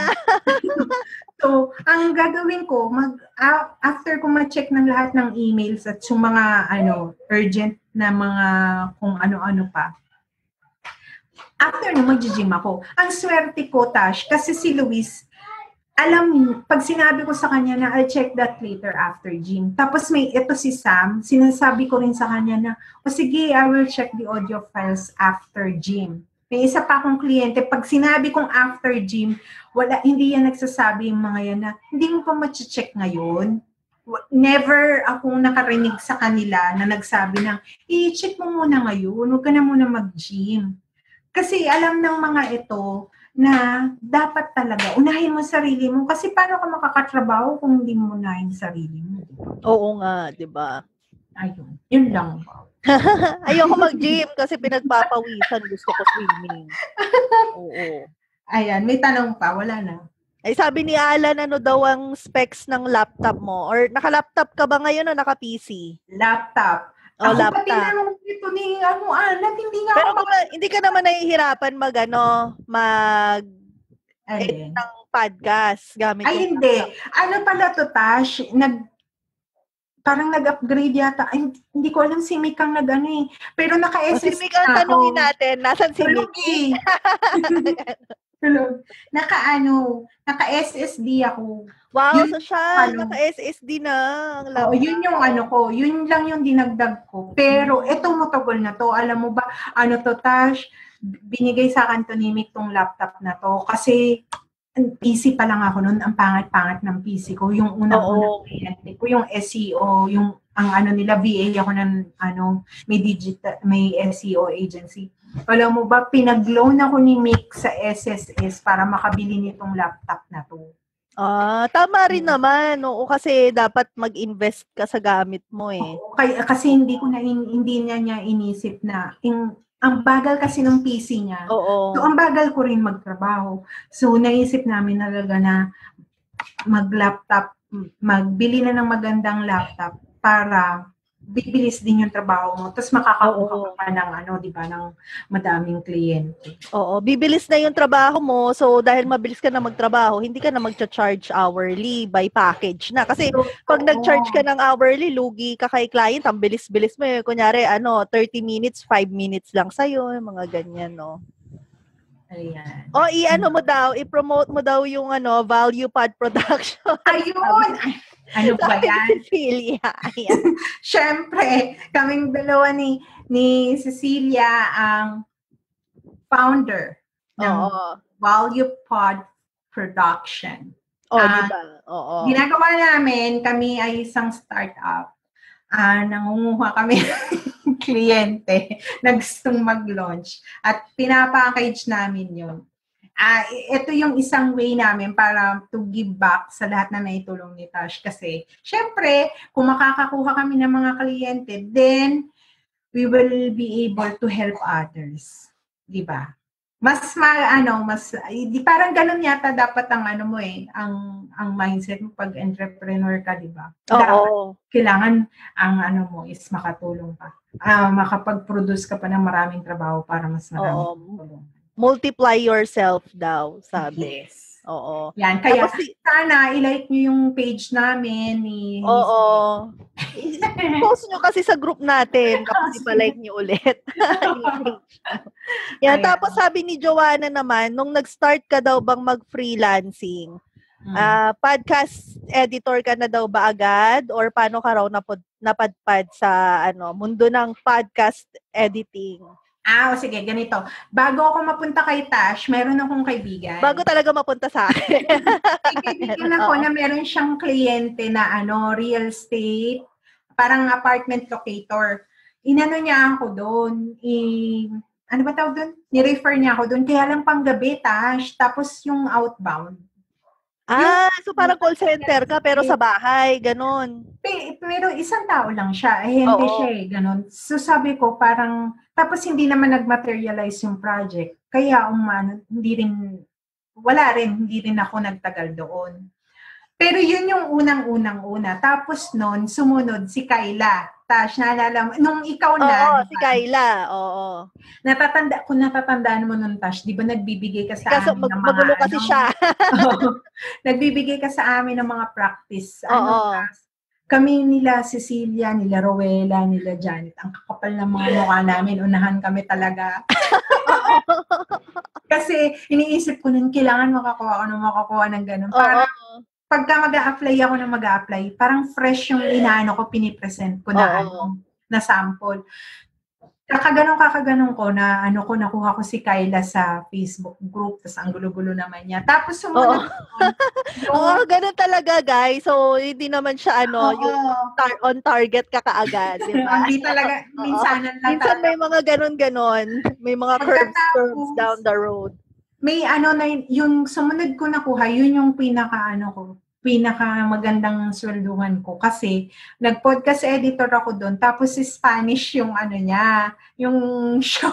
So, ang gagawin ko, mag, uh, after ko ma-check ng lahat ng emails at yung mga ano, urgent na mga kung ano-ano pa, after no, mag-gym ako. Ang swerte ko, Tash, kasi si Luis, alam, pag sinabi ko sa kanya na I'll check that later after gym. Tapos may ito si Sam, sinasabi ko rin sa kanya na, o sige, I will check the audio files after gym. May isa pa akong kliyente, pag sinabi kong after gym, wala, hindi yan nagsasabi yung mga yan na, hindi mo pa ma-check ngayon. Never akong nakarinig sa kanila na nagsabi ng, i-check mo muna ngayon, huwag ka na muna mag-gym. Kasi alam ng mga ito, na dapat talaga, unahin mo sarili mo. Kasi paano ka makakatrabaho kung hindi mo unahin sarili mo? Oo nga, di ba? Ayun, yun lang. Ayoko mag-gym kasi pinagpapawisan. Gusto ko swimming. Oo. Ayan, may tanong pa. Wala na. Ay, sabi ni Alan, ano daw ang specs ng laptop mo? Or naka-laptop ka ba ngayon o naka-P C? Laptop. O, Ako laptop. pa tinanong ito ni ano, Alan, hindi nga Pero ako... kung, hindi ka naman nahihirapan mag, ano, mag edit ng podcast gamit Ay, yung hindi. laptop. Ano pala to, Tash? Nag, parang nag-upgrade yata. Ay, hindi ko alam si Mick ang nag-ano eh. Pero naka-S S D O, si Mick ang tanongin natin. Nasaan si Mick? Tulog. Naka-ano, naka-S S D ako. Wow, yun, so siya, ano, naka-S S D na. Oo, yun yung ano ko, yun lang yung dinagdag ko. Pero etong motogol na to, alam mo ba, ano to, Tash, binigay sa akin to ni Mick tong laptop na to. Kasi P C pa lang ako noon, ang pangat-pangat ng P C ko. Yung unang-unang kliyente ko, yung S E O, yung ang ano nila, V A ako ng ano, may digital, may S E O agency. Alam mo ba, pinag-loan ako ni Mick sa S S S para makabili nitong laptop na to. Ah, tama rin hmm. naman. Oo, kasi dapat mag-invest ka sa gamit mo eh. Oo, kay, kasi hindi ko na, hindi niya niya inisip na, in, ang bagal kasi ng P C niya. Oo. So, ang bagal ko rin magtrabaho. So, naisip namin talaga na mag-laptop, magbili na ng magandang laptop para bibilis din yung trabaho mo. Tapos makakakuha ka ng ano, di ba, ng madaming kliyente. Oo, bibilis na yung trabaho mo. So, dahil mabilis ka na magtrabaho, hindi ka na magcha-charge hourly by package na. Kasi so, pag oo. nag-charge ka ng hourly, lugi ka kay client, ang bilis-bilis mo. Eh. Kunyari, ano, thirty minutes, five minutes lang sa'yo. Mga ganyan, no? Ayan. O, i-ano mo daw, i-promote mo daw yung ano, Value Pod Production. Ayun! Ano ba yan? Cecilia. Ayan. Siyempre, kaming dalawa ni, ni Cecilia ang founder ng Oo. Value Pod Production. O, uh, diba? Oo. Ginagawa namin, kami ay isang startup. Uh, nangunguha kami ng kliyente na gustong mag-launch at pinapackage namin yun. Ah, uh, ito yung isang way namin para to give back sa lahat na naitulong ni Tash. Kasi, syempre, kung makakakuha kami ng mga kliyente, then we will be able to help others. Diba? Mas, ma, ano, mas, di, parang ganun yata dapat ang ano mo eh, ang, ang mindset mo pag entrepreneur ka, diba? Oo. Kailangan ang ano mo is makatulong ka. Uh, makapag-produce ka pa ng maraming trabaho para mas maraming tulong. Multiply yourself daw, sabi. Yes. Oo. Yan, kaya Tapos, sana i-like nyo yung page namin ni Oo. I-post nyo kasi sa group natin tapos ipa-like nyo ulit. Yan, tapos sabi ni Joanna naman, nung nag-start ka daw bang mag-freelancing, hmm. uh, podcast editor ka na daw ba agad or paano ka raw napad, napadpad sa ano mundo ng podcast editing? Ah, o sige, ganito. Bago ako mapunta kay Tash, meron akong kaibigan. Bago talaga mapunta sa akin. Kaibigan ako na meron siyang kliyente na ano, real estate, parang apartment locator. Inano niya ako doon. I, ano ba tawag doon? Ni-refer niya ako doon. Kaya lang pang gabi, Tash. Tapos yung outbound. Ah, so parang call center ka pero sa bahay, ganun. Pero isang tao lang siya. Eh, hindi Oo. siya eh, ganun. So sabi ko parang, tapos hindi naman nag-materialize yung project. Kaya umano, hindi rin, wala rin, hindi rin ako nagtagal doon. Pero yun yung unang-unang-una. Tapos noon, sumunod si Kayla. Tash, naalala mo, nung ikaw na. Oo, si Kayla, oo. Natatanda, kung natatandaan mo nun, Tash, di ba nagbibigay ka sa kasi amin mag- ng mga, magulo kasi ano, siya. nagbibigay ka sa amin ng mga practice. Oo. Ano, kami nila Cecilia, nila Rowella, nila Janet, ang kakapal ng mga mukha namin, unahan kami talaga. Kasi iniisip ko nun, kailangan makakuha ako ng makakuha ng ganun. Para Oo. pagka mag-a-apply ako ng mag-a-apply, parang fresh yung inaano ko, pinipresent ko na Oo. ano, na sample. Kakaganon, kakaganon ko na ano ko, nakuha ko si Kyla sa Facebook group, tapos ang gulo-gulo naman niya. Tapos sumunod Oo. Oo, ganun talaga, guys. So, hindi naman siya ano, Oo. yung tar- on target ka kaagad, di ba? Hindi talaga, Oo. minsanan lang Minsan talaga. may mga ganun-ganon. May mga curves, Pagkatapos, curves down the road. May ano na yun- yung sumunod ko nakuha, yun yung pinaka ano ko, pinaka magandang swelduhan ko kasi nag-podcast editor ako doon, tapos si Spanish yung ano niya, yung show.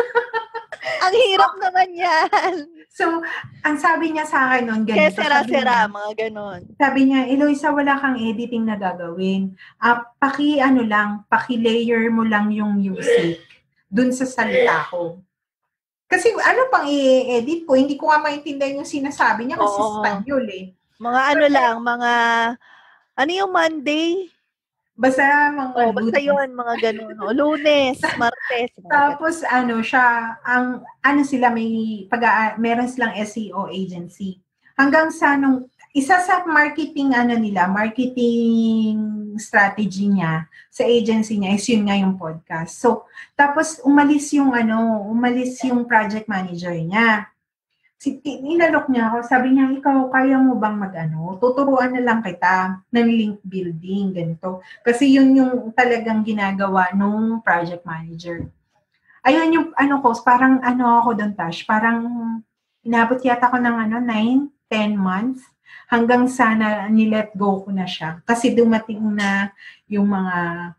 Ang hirap naman yan. So, ang sabi niya sa akin noon, Kaya ganito. sabi sera-sera, niya, mga ganon. Sabi niya, Eloisa, wala kang editing na gagawin. Uh, paki ano lang, paki-layer mo lang yung music dun sa salita ko. Kasi ano pang i-edit ko, hindi ko nga maintindihan yung sinasabi niya kasi Oo. Spanyol eh. Mga ano lang, mga, ano yung Monday? Basta mga Oh, basta lunes. yun, mga ganun. O, Lunes, Martes. mga Tapos ano siya, ang ano sila may pag meron silang S E O agency. Hanggang sa nung isa sa marketing ano nila, marketing strategy niya sa agency niya is yun nga yung podcast. So, tapos umalis yung ano, umalis yung project manager niya. Si inalok niya ako, sabi niya, ikaw, kaya mo bang mag-ano? Tuturuan na lang kita ng link building, ganito. Kasi yun yung talagang ginagawa nung project manager. Ayun yung ano ko, parang ano ako doon, Tash, parang inabot yata ko ng ano, nine, ten months, hanggang sana ni-let go ko na siya. Kasi dumating na yung mga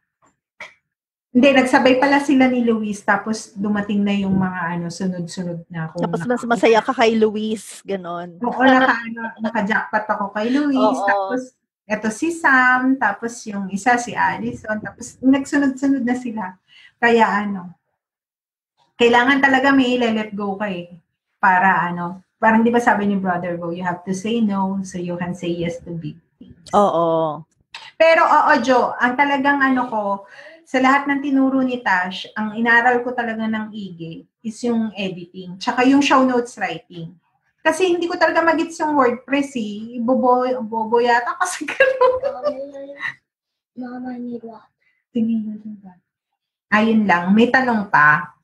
Hindi, nagsabay pala sila ni Luis, tapos dumating na yung mga ano, sunod-sunod na ako. Tapos mas masaya ka kay Luis, ganon. Oo, naka, ano, naka-jackpot ako kay Luis, Oo. tapos eto si Sam, tapos yung isa si Allison, tapos nagsunod-sunod na sila. Kaya ano, kailangan talaga may let go ka eh. Para ano, parang di ba sabi ni Brother Bo, you have to say no so you can say yes to big things. Oo. Pero oo, Jo, ang talagang ano ko, sa lahat ng tinuro ni Tash, ang inaral ko talaga ng I G is yung editing, tsaka yung show notes writing. Kasi hindi ko talaga magets yung WordPress eh. Bobo, bobo yata kasi gano'n. Mama need water. Tingin mo ba? Ayun lang, may tanong pa.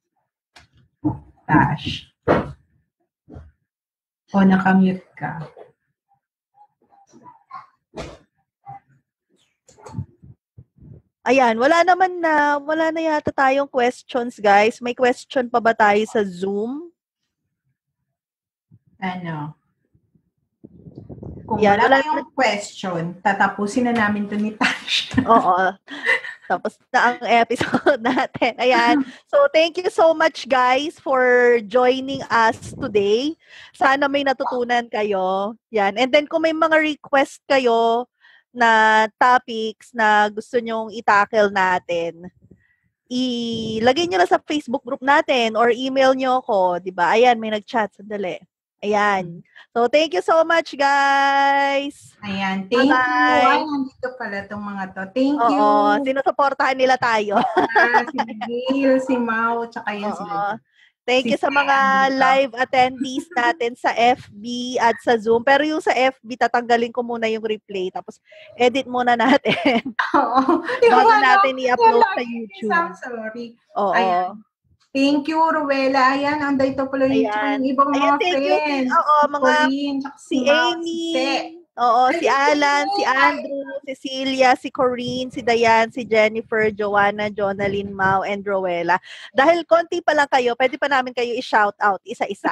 Tash. O, nakamute ka. Ayan, wala naman na, wala na yata tayong questions, guys. May question pa ba tayo sa Zoom? Ano? Kung Yan, wala wala kayong question, tatapusin na namin to ni Tash. Oo. Tapos na ang episode natin. Ayan. So, thank you so much, guys, for joining us today. Sana may natutunan kayo. Yan. And then, kung may mga request kayo na topics na gusto nyong itackle natin, ilagay nyo na sa Facebook group natin or email nyo ako. Diba? Ayan, may nag-chat. Sandali. Ayan. So, thank you so much, guys. Ayan. Thank Bye-bye. you. Ay, nandito pala itong mga to. Thank Oo, you. sinusuportahan nila tayo. Ah, si Gail, si Mau, tsaka yan Oo. sila. Thank Si you sa mga Fran, live attendees natin sa F B at sa Zoom. Pero yung sa F B, tatanggalin ko muna yung replay. Tapos, edit muna natin. Oo. Bago ano, natin i-upload yung sa lagi YouTube. Sam, sorry. Oo. Ayan. Thank you, Ruela. Ayan, anday to pala yung Ayan. ibang Ayan, mga thank you. friends. Oo, mga Corinne, tsaka si Mau, Amy. si Se. Oo, si Ay, Alan, si si Andrew, si Celia, si Corinne, si Diane, si Jennifer, Joanna, Jonalyn, Mau, and Rowella. Dahil konti pa lang kayo, pwede pa namin kayo i-shout out isa-isa.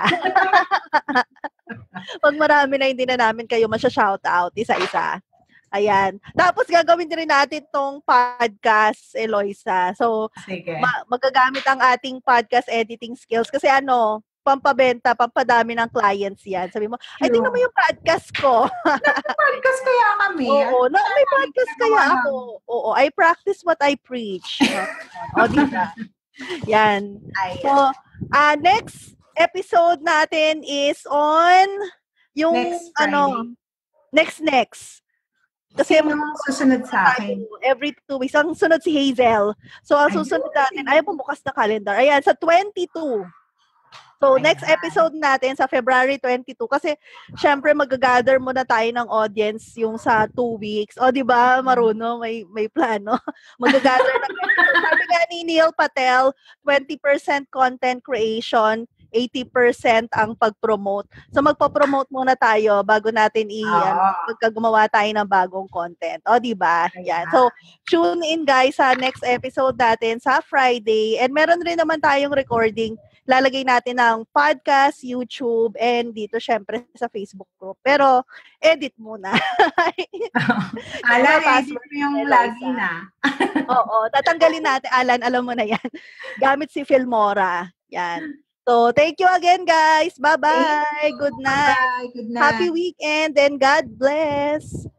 Pag marami na, hindi na namin kayo masya-shout out isa-isa. Ayan. Tapos gagawin din natin tong podcast, Eloisa. So, Sige. ma- magagamit ang ating podcast editing skills kasi ano, pampabenta, pampadami ng clients yan. Sabi mo, ay, tingnan mo yung podcast ko. Podcast kaya kami. Oo, na, may podcast kaya ginagawa ako. Oo, I practice what I preach. O, diba? Yan. Ay, So, uh, next episode natin is on yung, Next ano, next, next. Kasi Sino ang susunod sa akin? every two weeks. Ang sunod si Hazel. So, ang Ayun, susunod natin, sige. ayaw bumukas na calendar. Ayan, sa twenty-two. So, next episode natin sa February twenty-two, kasi syempre mag-gather muna tayo ng audience yung sa two weeks. O, di ba, Maruno, may, may plano. Mag-gather na. Sabi nga ni Neil Patel, twenty percent content creation, eighty percent ang pag-promote. So, magpa-promote muna tayo bago natin i- ano, pagka gumawa tayo ng bagong content. O, di ba? Yan. So, tune in guys sa next episode natin sa Friday. And meron rin naman tayong recording. Lalagay natin ng podcast, YouTube, and dito syempre sa Facebook group. Pero, edit muna. Alan, edit mo yung lagi na. Oo, tatanggalin natin. Alan, alam mo na yan. Gamit si Filmora. Yan. So, thank you again, guys. Bye-bye. Good night. Bye. Good night. Happy weekend and God bless.